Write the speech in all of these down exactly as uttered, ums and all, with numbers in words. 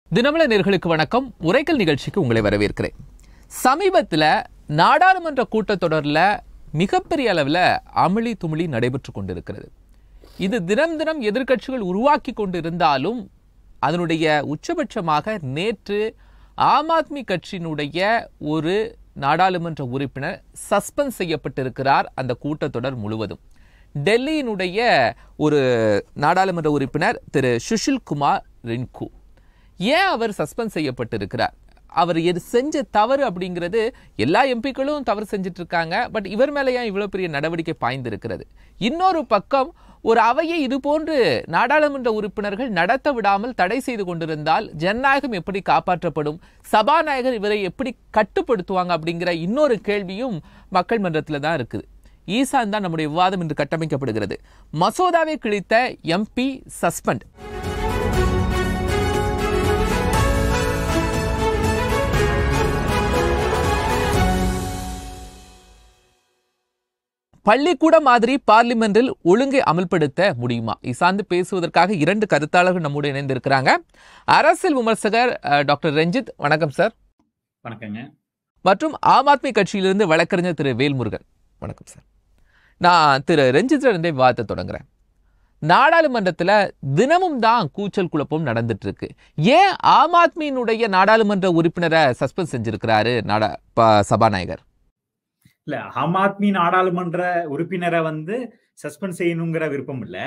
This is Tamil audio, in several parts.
தினமலர் நேயர்களுக்கு வணக்கம். உரைக்கல் நிகழ்ச்சிக்கு உங்களை வரவேற்கிறேன். சமீபத்தில் நாடாளுமன்ற கூட்டத்தொடரில் மிகப்பெரிய அளவில் அமளி துமிழி நடைபெற்று கொண்டிருக்கிறது. இது தினம் தினம் எதிர்க்கட்சிகள் உருவாக்கி கொண்டிருந்தாலும் அதனுடைய உச்சபட்சமாக நேற்று ஆம் ஆத்மி கட்சியினுடைய ஒரு நாடாளுமன்ற உறுப்பினர் சஸ்பெண்ட் செய்யப்பட்டிருக்கிறார். அந்த கூட்டத்தொடர் முழுவதும் டெல்லியினுடைய ஒரு நாடாளுமன்ற உறுப்பினர் திரு சுஷில் குமார் ரின்கு. ஏன் அவர் சஸ்பெண்ட் செய்யப்பட்டிருக்கிறார்? அவர் எது செஞ்ச தவறு அப்படிங்கிறது எல்லா எம்பிக்களும் தவறு செஞ்சுட்டு இருக்காங்க. பட் இவர் மேலே ஏன் இவ்வளோ பெரிய நடவடிக்கை பாய்ந்திருக்கிறது? இன்னொரு பக்கம் ஒரு அவையை இதுபோன்று நாடாளுமன்ற உறுப்பினர்கள் நடத்த விடாமல் தடை செய்து கொண்டிருந்தால் ஜனநாயகம் எப்படி காப்பாற்றப்படும்? சபாநாயகர் இவரை எப்படி கட்டுப்படுத்துவாங்க அப்படிங்கிற இன்னொரு கேள்வியும் மக்கள் மன்றத்தில் தான் இருக்குது. ஈசான் தான் நம்முடைய விவாதம் இன்று கட்டமைக்கப்படுகிறது. மசோதாவை கிழித்த எம்பி சஸ்பெண்ட். பள்ளிக்கூட மாதிரி பார்லிமெண்டில் ஒழுங்கை அமல்படுத்த முடியுமா? இசாந்து பேசுவதற்காக இரண்டு கருத்தாளர்கள் நம்முடைய இணைந்திருக்கிறாங்க. அரசியல் விமர்சகர் டாக்டர் ரஞ்சித், வணக்கம் சார். வணக்கங்க. மற்றும் ஆம் ஆத்மி கட்சியிலிருந்து வழக்கறிஞர் திரு வேல்முருகன், வணக்கம் சார். நான் திரு ரஞ்சித் இருந்தே விவாதத்தை தொடங்குறேன். நாடாளுமன்றத்தில் தினமும் தான் கூச்சல் குழப்பம் நடந்துட்டு இருக்கு. ஏன் ஆம் ஆத்மியினுடைய நாடாளுமன்ற உறுப்பினரை சஸ்பெண்ட் செஞ்சிருக்கிறாரு நாடா சபாநாயகர்? இல்ல, ஆம் ஆத்மி நாடாளுமன்ற உறுப்பினரை வந்து சஸ்பெண்ட் செய்யணுங்கிற விருப்பம் இல்ல.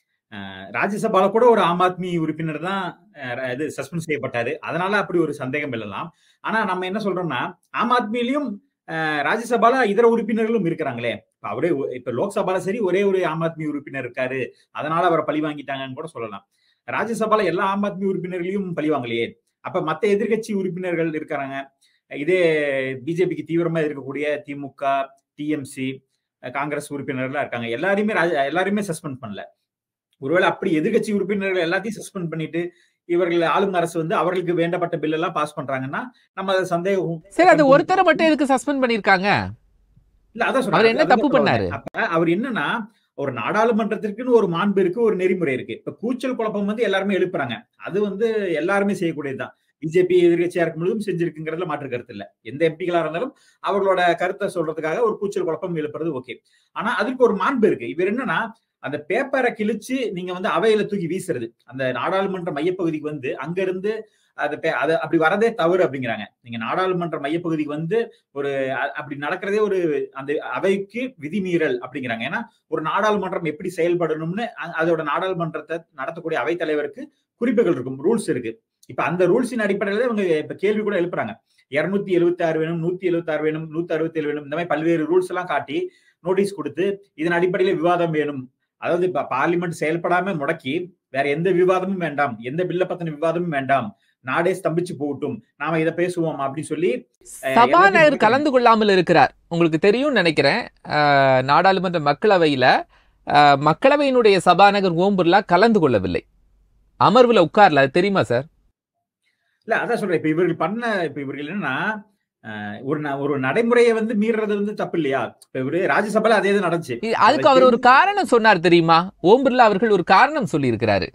ராஜ்யசபால கூட ஒரு ஆம் ஆத்மி உறுப்பினர் தான் இது சஸ்பெண்ட் செய்யப்பட்டாரு. அதனால அப்படி ஒரு சந்தேகம் எழலாம். ஆனா நம்ம என்ன சொல்றோம்னா, ஆம் ஆத்மியிலையும் ராஜ்யசபால இதர உறுப்பினர்களும் இருக்கிறாங்களே. இப்ப அவரே இப்ப லோக்சபால சரி ஒரே ஒரு ஆம் ஆத்மி உறுப்பினர் இருக்காரு, அதனால அவரை பழி வாங்கிட்டாங்கன்னு கூட சொல்லலாம். ராஜ்யசபால எல்லா ஆம் ஆத்மி உறுப்பினர்களையும் பழி வாங்கலையே. அப்ப மத்த எதிர்கட்சி உறுப்பினர்கள் இருக்கிறாங்க. இதே பிஜேபிக்கு தீவிரமா இருக்கக்கூடிய திமுக, டிஎம்சி, காங்கிரஸ் உறுப்பினர்கள் இருக்காங்க. எல்லாருமே எல்லாருமே சஸ்பெண்ட் பண்ணல. ஒருவேளை அப்படி எதிர்கட்சி உறுப்பினர்கள் எல்லாத்தையும் சஸ்பெண்ட் பண்ணிட்டு இவர்கள் ஆளும் அரசு வந்து அவர்களுக்கு வேண்டப்பட்ட பில் எல்லாம் பாஸ் பண்றாங்கன்னா நம்ம சந்தேகம். சரி, அது ஒருத்தரை மட்டும் எதுக்கு சஸ்பெண்ட் பண்ணிருக்காங்க? இல்ல, அதான் சொல்றேன். அவர் என்ன தப்பு பண்ணாரு? அப்ப அவர் என்னன்னா, ஒரு நாடாளுமன்றத்திற்குன்னு ஒரு மாண்பு இருக்கு, ஒரு நெறிமுறை இருக்கு. இப்ப கூச்சல் குழப்பம் வந்து எல்லாருமே எழுப்புறாங்க. அது வந்து எல்லாருமே செய்யக்கூடியதுதான். பிஜேபி எதிர்கட்சியா இருக்கும் பொழுதும் செஞ்சிருக்குங்கிறதுல மாற்று கருத்து இல்ல. எந்த எம்பிகளா இருந்தாலும் அவர்களோட கருத்தை சொல்றதுக்காக ஒரு கூச்சல் குழப்பம் எழுப்புறது ஓகே. ஆனா அதுக்கு ஒரு மாண்பு இருக்கு. இவர் என்னன்னா, அந்த பேப்பரை கிழிச்சு நீங்க வந்து அவையில தூக்கி வீசுறது, அந்த நாடாளுமன்ற மையப்பகுதிக்கு வந்து அங்க இருந்து அது அப்படி வரதே தவறு அப்படிங்கிறாங்க. நீங்க நாடாளுமன்ற மையப்பகுதிக்கு வந்து ஒரு அப்படி நடக்கிறதே ஒரு அந்த அவைக்கு விதிமீறல் அப்படிங்கிறாங்க. ஏன்னா ஒரு நாடாளுமன்றம் எப்படி செயல்படணும்னு அதோட நாடாளுமன்றத்தை நடத்தக்கூடிய அவைத் தலைவருக்கு குறிப்புகள் இருக்கும், ரூல்ஸ் இருக்கு. இப்ப அந்த ரூல்ஸின் அடிப்படையில இவங்க இப்ப கேள்வி கூட எழுப்புறாங்க. இருநூத்தி எழுபத்தி ஆறு வேணும், நூத்தி எழுபத்தி ஆறு வேணும், நூத்தி அறுபத்தி ஏழு வேணும், இந்த மாதிரி பல்வேறு ரூல்ஸ் எல்லாம் காட்டி நோட்டீஸ் கொடுத்து இதன் அடிப்படையில விவாதம் வேணும். அதாவது இப்ப பார்லிமெண்ட் செயல்படாம முடக்கி வேற எந்த விவாதமும் வேண்டாம், எந்த பில்ல பத்தின விவாதமும் வேண்டாம், நாடே ஸ்தம்பிச்சு போகட்டும், நாம இதை பேசுவோம் அப்படின்னு சொல்லி சபாநாயகர் கலந்து கொள்ளாமல் இருக்கிறார். உங்களுக்கு தெரியும் நினைக்கிறேன், நாடாளுமன்ற மக்களவையில மக்களவையினுடைய சபாநாயகர் ஓம் பிர்லா கலந்து கொள்ளவில்லை, அமர்வுல உட்கார்ல. தெரியுமா சார்? இல்ல, அதான் சொல்றேன். இப்ப இவர்கள் பண்ண இப்ப இவர்கள் என்னன்னா, ஒரு ஒரு நடைமுறையை வந்து மீறது வந்து தப்பு இல்லையா? இப்ப இவரு ராஜ்யசபால அதே தான் நடந்துச்சு. அதுக்கு அவர் ஒரு காரணம் சொன்னார் தெரியுமா? ஓம் பிர்லா அவர்கள் ஒரு காரணம் சொல்லி இருக்கிறாரு.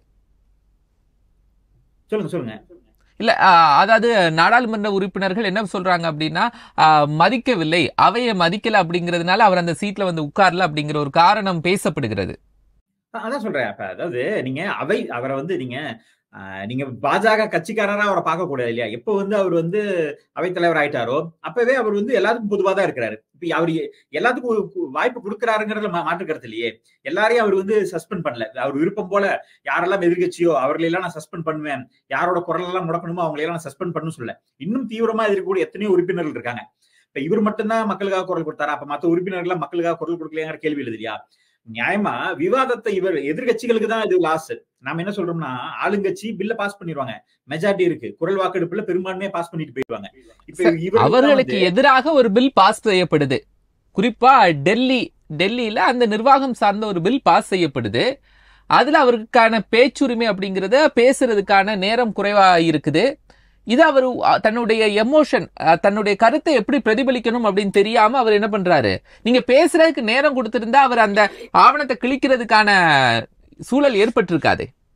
சொல்லுங்க சொல்லுங்க. இல்ல, அதாவது நாடாளுமன்ற உறுப்பினர்கள் என்ன சொல்றாங்க அப்படின்னா, மதிக்கவில்லை, அவையை மதிக்கல அப்படிங்கிறதுனால அவர் அந்த சீட்ல வந்து உட்கார்ல அப்படிங்கிற ஒரு காரணம் பேசப்படுகிறது. அதான் சொல்றேன். அப்ப அதாவது நீங்க அவை அவரை வந்து நீங்க நீங்க பாஜக கட்சிக்காரரா அவரை பார்க்க கூடாது இல்லையா? எப்ப வந்து அவர் வந்து அவைத்தலைவர் ஆயிட்டாரோ அப்பவே அவர் வந்து எல்லாத்துக்கும் பொதுவா தான் இருக்கிறாரு. இப்ப அவர் எல்லாத்துக்கும் வாய்ப்பு கொடுக்கிறாருங்கிறதுல மாற்று கருத்து இல்லையே. எல்லாரையும் அவர் வந்து சஸ்பெண்ட் பண்ணல. அவர் விருப்பம் போல யாரெல்லாம் எதிர்கட்சியோ அவர்களெல்லாம் நான் சஸ்பெண்ட் பண்ணுவேன், யாரோட குரல் எல்லாம் முடக்கணுமோ அவங்களையெல்லாம் நான் சஸ்பெண்ட் பண்ணு சொல்ல. இன்னும் தீவிரமா இருக்கக்கூடிய எத்தனையோ உறுப்பினர்கள் இருக்காங்க. இப்ப இவர் மட்டும்தான் மக்களுக்காக குரல் கொடுத்தாரா? அப்ப மற்ற உறுப்பினர்கள் மக்களுக்காக குரல் கொடுக்கலையாங்கிற கேள்வி எழுது இல்லையா? நியாயமா விவாதத்தை இவர் எதிர்கட்சிகளுக்கு தான் இது லாஸ். நாம என்ன சொல்றோம்னா, ஆளுங்கட்சி பில்ல பாஸ் பண்ணிடுவாங்க, மெஜாரிட்டி இருக்கு, குரல் வாக்கெடுப்புல பெரும்பான்மையா பாஸ் பண்ணிட்டு போயிடுவாங்க. இப்ப அவர்களுக்கு எதிராக ஒரு பில் பாஸ் செய்யப்படுது. குறிப்பா டெல்லி டெல்லியில அந்த நிர்வாகம் சார்ந்த ஒரு பில் பாஸ் செய்யப்படுது. அதுல அவருக்கான பேச்சுரிமை அப்படிங்கறத பேசுறதுக்கான நேரம் குறைவா இருக்குது. இது அவர் தன்னுடைய எமோஷன், தன்னுடைய கருத்தை எப்படி பிரதிபலிக்கணும் அப்படின்னு தெரியாம அவர் என்ன பண்றாரு, நீங்க பேசுறதுக்கு நேரம் கொடுத்திருந்தா அவர் அந்த ஆவணத்தை கிழிக்கிறதுக்கான சூழல் ஏற்பட்டிருக்காது.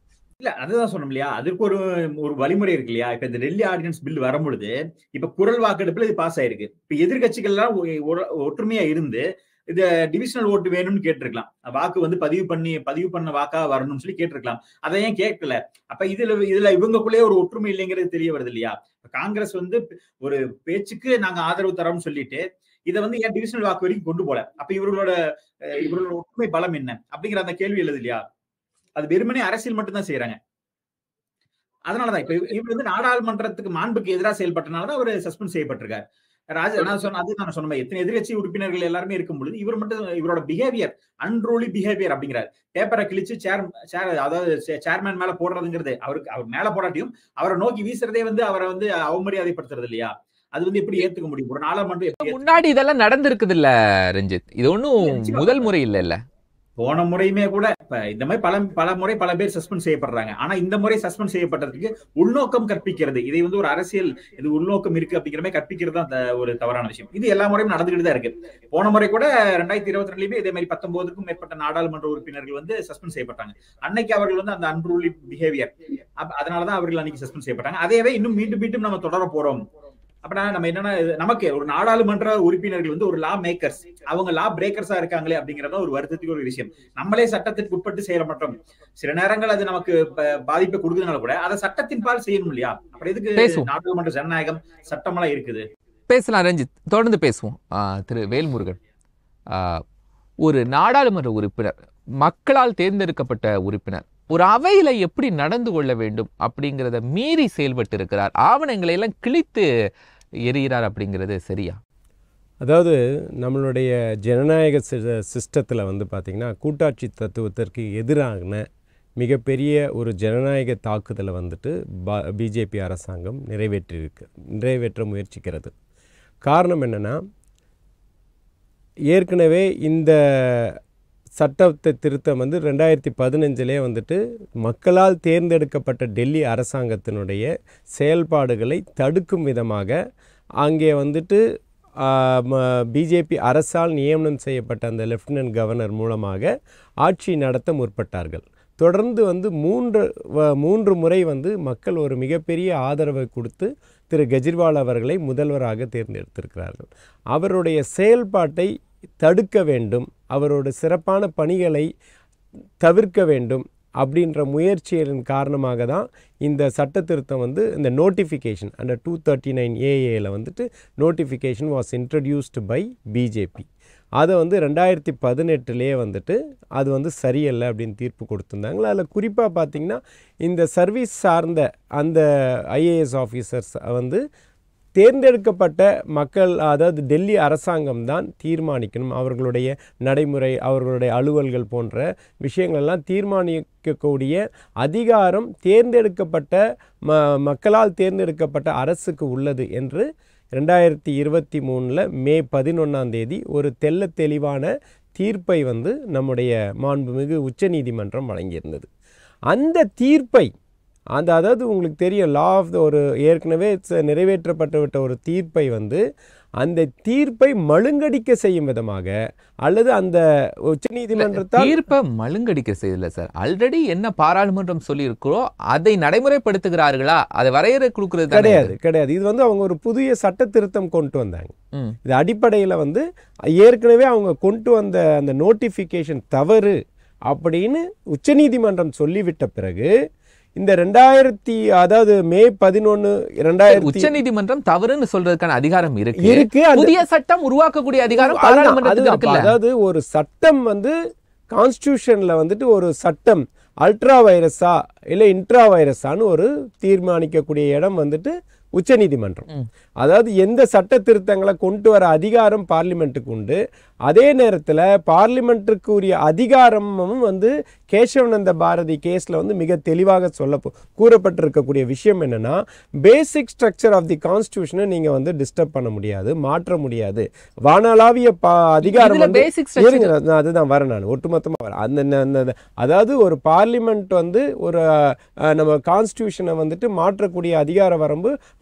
இல்ல அதுதான் சொன்னோம் இல்லையா, அதுக்கு ஒரு ஒரு வழிமுறை இருக்கு இல்லையா. இப்ப இந்த டெல்லி ஆர்டினன்ஸ் பில் வரும்பொழுது இப்ப குரல் வாக்கெடுப்புல இது பாஸ் ஆயிருக்கு. இப்ப எதிர்க்கட்சிகள் எல்லாம் ஒற்றுமையா இருந்து இது டிவிஷனல் ஓட்டு வேணும்னு கேட்டிருக்கலாம். வாக்கு வந்து பதிவு பண்ணி பதிவு பண்ண வாக்கா வரணும்னு சொல்லி கேட்டிருக்கலாம். அதை ஏன் கேட்கல? அப்ப இதுல இதுல இவங்களுக்குள்ளே ஒரு ஒற்றுமை இல்லைங்கிறது தெரிய வருது இல்லையா. காங்கிரஸ் வந்து ஒரு பேச்சுக்கு நாங்க ஆதரவு தரோம்னு சொல்லிட்டு இதை வந்து ஏன் டிவிஷனல் வாக்கு வரைக்கும் கொண்டு போல. அப்ப இவர்களோட இவர்களோட ஒற்றுமை பலம் என்ன அப்படிங்கிற அந்த கேள்வி எழுது இல்லையா. அது வெறுமனே அரசியல் மட்டும் தான் செய்யறாங்க. அதனாலதான் இப்ப இவர் வந்து நாடாளுமன்றத்துக்கு மாண்புக்கு எதிராக செயல்பட்டனாலதான் அவர் சஸ்பெண்ட் செய்யப்பட்டிருக்காரு. ராஜா நான் சொன்ன அது நான் சொன்ன எத்தனை எதிர்கட்சி உறுப்பினர்கள் எல்லாருமே இருக்கும் பொழுது இவர் மட்டும் இவரோட பிஹேவியர் அன்ரூலி பிஹேவியர் அப்படிங்கிறார். பேப்பரை கிழிச்சு சேர் சேர் அதாவது சேர்மேன் மேல போடுறதுங்கிறது அவருக்கு அவர் மேல போடாட்டியும் அவரை நோக்கி வீசுறதே வந்து அவரை வந்து அவமரியாதைப்படுத்துறது இல்லையா. அது வந்து எப்படி ஏத்துக்க முடியும்? ஒரு நாடாளுமன்றம் முன்னாடி இதெல்லாம் நடந்திருக்குது இல்ல ரஞ்சித், இது ஒன்னும் முதல் முறை இல்ல இல்ல. போன முறையுமே கூட இப்ப இந்த மாதிரி பல பல முறை பல பேர் சஸ்பெண்ட் செய்யப்படுறாங்க. ஆனா இந்த முறை சஸ்பெண்ட் செய்யப்பட்டதுக்கு உள்நோக்கம் கற்பிக்கிறது. இதை வந்து ஒரு அரசியல் இது உள்நோக்கம் இருக்கு அப்படிங்கிற மாதிரி கற்பிக்கிறது தான் ஒரு தவறான விஷயம். இது எல்லா முறையும் நடந்துகிட்டு தான் இருக்கு. போன முறை கூட ரெண்டாயிரத்தி இருபத்தி ரெண்டுலயுமே இதே மாதிரி பத்தொன்பதுக்கும் மேற்பட்ட நாடாளுமன்ற உறுப்பினர்கள் வந்து சஸ்பெண்ட் செய்யப்பட்டாங்க. அன்னைக்கு அவர்கள் வந்து அந்த அன்ரூலி பிஹேவியர் அதனாலதான் அவர்கள் அன்னைக்கு சஸ்பெண்ட் செய்யப்பட்டாங்க. அதேவே இன்னும் மீண்டும் மீண்டும் நம்ம தொடர போறோம். அப்படின்னா நம்ம என்னன்னா நமக்கு ஒரு நாடாளுமன்ற உறுப்பினர்கள் வந்து ஒரு லா மேக்கர்ஸ், அவங்க லா பிரேக்கர்ஸா இருக்காங்களே அப்படிங்கறத ஒரு வருத்தத்துக்கு ஒரு விஷயம். நம்மளே சட்டத்திற்கு உட்பட்டு செய்ய மாட்டோம். சில நேரங்கள் அது நமக்கு பாதிப்பை கொடுக்குறதுனால கூட அதை சட்டத்தின் பால் செய்யணும் இல்லையா. அப்புறம் எதுக்கு நாடாளுமன்ற ஜனநாயகம் சட்டமெல்லாம் இருக்குது. பேசலாம் ரஞ்சித், தொடர்ந்து பேசுவோம். திரு வேல்முருகன், ஒரு நாடாளுமன்ற உறுப்பினர், மக்களால் தேர்ந்தெடுக்கப்பட்ட உறுப்பினர் ஒரு அவையில எப்படி நடந்து கொள்ள வேண்டும் அப்படிங்கிறத மீறி செயல்பட்டு இருக்கிறார், ஆவணங்களை எல்லாம் கிழித்து எறிகிறார் அப்படிங்கிறது சரியா? அதாவது நம்மளுடைய ஜனநாயக சிஸ்டத்தில் வந்து பார்த்திங்கன்னா கூட்டாட்சி தத்துவத்திற்கு எதிரான மிகப்பெரிய ஒரு ஜனநாயக தாக்குதலை வந்துட்டு பா பிஜேபி அரசாங்கம் நிறைவேற்றிருக்கு நிறைவேற்ற முயற்சிக்கிறது. காரணம் என்னென்னா, ஏற்கனவே இந்த சட்டத்தை திருத்தம் வந்து ரெண்டாயிரத்தி பதினஞ்சிலே வந்துட்டு மக்களால் தேர்ந்தெடுக்கப்பட்ட டெல்லி அரசாங்கத்தினுடைய செயல்பாடுகளை தடுக்கும் விதமாக அங்கே வந்துட்டு பிஜேபி அரசால் நியமனம் செய்யப்பட்ட அந்த லெஃப்டினன்ட் கவர்னர் மூலமாக ஆட்சி நடத்த முற்பட்டார்கள். தொடர்ந்து வந்து மூன்று மூன்று முறை வந்து மக்கள் ஒரு மிகப்பெரிய ஆதரவை கொடுத்து திரு கெஜ்ரிவால் அவர்களை முதல்வராக தேர்ந்தெடுத்திருக்கிறார்கள். அவருடைய செயல்பாட்டை தடுக்க வேண்டும், அவரோட சிறப்பான பணிகளை தவிர்க்க வேண்டும் அப்படின்ற முயற்சிகளின் காரணமாக தான் இந்த சட்ட திருத்தம் வந்து இந்த notification under two thirty nine ஏஏல வந்துட்டு notification was introduced by BJP. அதை வந்து ரெண்டாயிரத்தி பதினெட்டுலேயே வந்துட்டு அது வந்து சரியில்லை அப்படின்னு தீர்ப்பு கொடுத்துருந்தாங்களா. அதில் குறிப்பாக பார்த்திங்கன்னா இந்த சர்வீஸ் சார்ந்த அந்த ஐஏஎஸ் ஆஃபீஸர்ஸ் வந்து தேர்ந்தெடுக்கப்பட்ட மக்கள், அதாவது டெல்லி அரசாங்கம் தான் தீர்மானிக்கணும். அவர்களுடைய நடைமுறை, அவர்களுடைய அலுவல்கள் போன்ற விஷயங்கள்லாம் தீர்மானிக்கக்கூடிய அதிகாரம் தேர்ந்தெடுக்கப்பட்ட ம மக்களால் தேர்ந்தெடுக்கப்பட்ட அரசுக்கு உள்ளது என்று ரெண்டாயிரத்தி இருபத்தி மூணில் மே பதினொன்றாம் தேதி ஒரு தெள்ள தெளிவான தீர்ப்பை வந்து நம்முடைய மாண்புமிகு உச்சநீதிமன்றம் வழங்கியிருந்தது. அந்த தீர்ப்பை அந்த அதாவது உங்களுக்கு தெரியும், லா ஆஃப் த ஒரு ஏற்கனவே நிறைவேற்றப்பட்டுவிட்ட ஒரு தீர்ப்பை வந்து அந்த தீர்ப்பை மழுங்கடிக்க செய்யும் விதமாக அல்லது அந்த உச்சநீதிமன்றத்தால் தீர்ப்பை மழுங்கடிக்க செய்யல சார். ஆல்ரெடி என்ன பாராளுமன்றம் சொல்லியிருக்கிறோ அதை நடைமுறைப்படுத்துகிறார்களா, அதை வரையறை கொடுக்கிறது கிடையாது கிடையாது இது வந்து அவங்க ஒரு புதிய சட்ட திருத்தம் கொண்டு வந்தாங்க. இது அடிப்படையில் வந்து ஏற்கனவே அவங்க கொண்டு வந்த அந்த நோட்டிஃபிகேஷன் தவறு அப்படின்னு உச்சநீதிமன்றம் சொல்லிவிட்ட பிறகு இந்த ரெண்டாயிரத்தி அதாவது மே பதினொன்னு ரெண்டாயிரத்தி உச்ச நீதிமன்றம் தவறுன்னு சொல்றதுக்கான அதிகாரம் இருக்கு இருக்கு புதிய சட்டம் உருவாக்கக்கூடிய அதிகாரம் பாராளுமன்றத்துக்கு இருக்குல்ல. அதாவது ஒரு சட்டம் வந்து கான்ஸ்டிடியூஷன்ல வந்துட்டு ஒரு சட்டம் அல்ட்ரா வைரஸா இல்லை இன்ட்ரா வைரஸான்னு ஒரு தீர்மானிக்கக்கூடிய இடம் வந்துட்டு உச்சநீதிமன்றம். அதாவது எந்த சட்ட திருத்தங்களை கொண்டு வர அதிகாரம் பார்லிமெண்ட்டுக்கு உண்டு, அதே நேரத்தில் பார்லிமெண்ட்டுக்கு உரிய அதிகாரமும் வந்து கேசவனந்த பாரதி கேஸில் வந்து மிக தெளிவாக சொல்ல கூறப்பட்டிருக்கக்கூடிய விஷயம் என்னென்னா, பேசிக் ஸ்ட்ரக்சர் ஆஃப் தி கான்ஸ்டியூஷனை நீங்கள் வந்து டிஸ்டர்ப் பண்ண முடியாது, மாற்ற முடியாது. வானளாவிய பா அதிகாரம் வந்து இருங்க, அதுதான் வரேன் நான் ஒட்டுமொத்தமாக வரேன். அந்த அதாவது ஒரு பார்லிமெண்ட் வந்து ஒரு நம்ம கான்ஸ்டியூஷனை வந்துட்டு மாற்றக்கூடிய அதிகார வரம்பு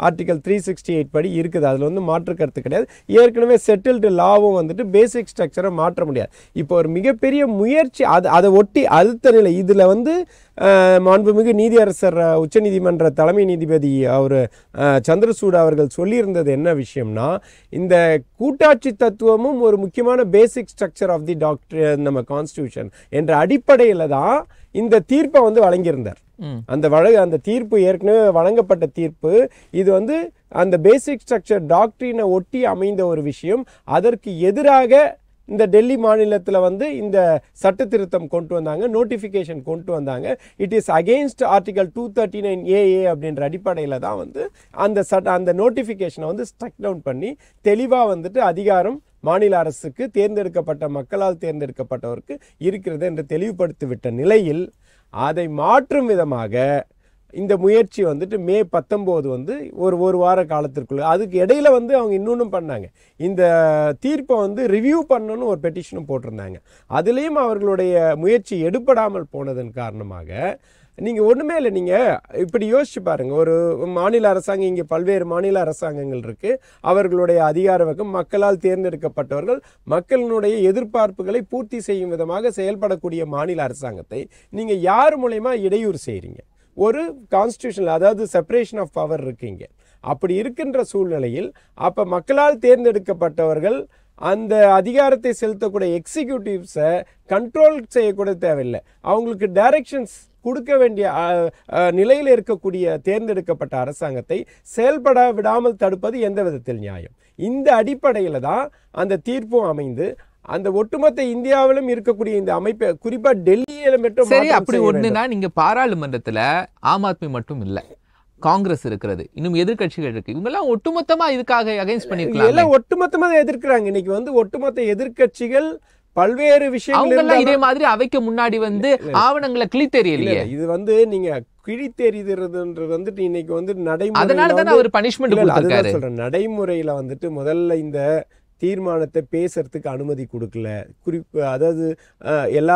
ஆர்டிகல் த்ரீ சிக்ஸ்டி எயிட் படி இருக்குது. அதில் வந்து மாற்று கருத்து கிடையாது. ஏற்கனவே செட்டில்டு லாவும் வந்துட்டு பேசிக் ஸ்ட்ரக்சரை மாற்ற முடியாது. இப்போ ஒரு மிகப்பெரிய முயற்சி அது அதை ஒட்டி அழுத்த நிலை. இதில் வந்து மாண்புமிகு நீதியரசர் உச்சநீதிமன்ற தலைமை நீதிபதி அவர் சந்திரசூட் அவர்கள் சொல்லியிருந்தது என்ன விஷயம்னா, இந்த கூட்டாட்சி தத்துவமும் ஒரு முக்கியமான basic structure of the doctor நம்ம கான்ஸ்டிடியூஷன் என்ற அடிப்படையில் தான் இந்த தீர்ப்பை வந்து வழங்கியிருந்தார். அந்த வழக்கு அந்த தீர்ப்பு ஏற்கனவே வழங்கப்பட்ட தீர்ப்பு. இது வந்து அந்த பேசிக் ஸ்ட்ரக்சர் டாக்டரினை ஒட்டி அமைந்த ஒரு விஷயம். அதற்கு எதிராக இந்த டெல்லி மாநிலத்தில் வந்து இந்த சட்ட திருத்தம் கொண்டு வந்தாங்க, நோட்டிஃபிகேஷன் கொண்டு வந்தாங்க. It is against article two thirty nine AA அப்படின்ற அடிப்படையில் தான் வந்து அந்த சட்ட அந்த நோட்டிஃபிகேஷனை வந்து ஸ்ட்ரக் டவுன் பண்ணி தெளிவாக வந்துட்டு அதிகாரம் மாநில அரசுக்கு, தேர்ந்தெடுக்கப்பட்ட மக்களால் தேர்ந்தெடுக்கப்பட்டவருக்கு இருக்கிறது என்று தெளிவுபடுத்திவிட்ட நிலையில் அதை மாற்றும் விதமாக இந்த முயற்சி வந்துட்டு மே பத்தொம்போது வந்து ஒரு ஒரு வார காலத்திற்குள்ள, அதுக்கு இடையில வந்து அவங்க இன்னொன்றும் பண்ணாங்க. இந்த தீர்ப்பை வந்து ரிவ்யூ பண்ணணும்னு ஒரு பெட்டிஷனும் போட்டிருந்தாங்க. அதுலேயும் அவர்களுடைய முயற்சி எடுபடாமல் போனதன் காரணமாக நீங்கள் ஒன்றுமே இல்லை. நீங்கள் இப்படி யோசிச்சு பாருங்கள். ஒரு மாநில அரசாங்கம், இங்கே பல்வேறு மாநில அரசாங்கங்கள் இருக்குது. அவர்களுடைய அதிகார வகம் மக்களால் தேர்ந்தெடுக்கப்பட்டவர்கள் மக்களினுடைய எதிர்பார்ப்புகளை பூர்த்தி செய்யும் விதமாக செயல்படக்கூடிய மாநில அரசாங்கத்தை நீங்கள் யார் மூலமா இடையூறு செய்கிறீங்க? ஒரு கான்ஸ்டியூஷன், அதாவது செப்பரேஷன் ஆஃப் பவர் இருக்கீங்க. அப்படி இருக்கின்ற சூழ்நிலையில் அப்போ மக்களால் தேர்ந்தெடுக்கப்பட்டவர்கள் அந்த அதிகாரத்தை செலுத்தக்கூடிய எக்ஸிக்யூட்டிவ்ஸை கண்ட்ரோல் செய்யக்கூட தேவையில்லை. அவங்களுக்கு டைரக்ஷன்ஸ் கொடுக்க வேண்டிய நிலையில் இருக்கக்கூடிய தேர்ந்தெடுக்கப்பட்ட அரசாங்கத்தை செயல்பட விடாமல் தடுப்பது எந்த விதத்தில் நியாயம்? இந்த அடிப்படையில் தான் அந்த தீர்ப்பும் அமைந்து அந்த ஒட்டுமொத்த இந்தியாவிலும் இருக்கக்கூடிய இந்த அமைப்பை, குறிப்பா டெல்லியில மட்டும் சரி. அப்படி ஒண்ணுனா நீங்க பாராளுமன்றத்துல ஆம் ஆத்மி மட்டும் இல்ல, காங்கிரஸ் இருக்கிறது, இன்னும் எதிர்கட்சிகள் இருக்கு. இவங்க எல்லாம் ஒட்டுமொத்தமா இதுக்காக அகைன்ஸ்ட் பண்ணிருக்கலாம். எல்லாம் ஒட்டுமொத்தமா எதிர்க்கிறாங்க. இன்னைக்கு வந்து ஒட்டுமொத்த எதிர்கட்சிகள் பல்வேறு விஷயங்கள் இதே மாதிரி அவைக்கு முன்னாடி வந்து ஆவணங்களை கிழித்தெறியலையே. இது வந்து நீங்க கிழித்தெறிதுன்றது வந்துட்டு இன்னைக்கு வந்து நடைமுறை, அதனாலதான் அவர் பனிஷ்மெண்ட் கொடுத்திருக்காரு. சொல்றேன், நடைமுறையில வந்துட்டு முதல்ல இந்த தீர்மானத்தை பேசுறதுக்கு அனுமதி கொடுக்கல. குறிப்பு, அதாவது எல்லா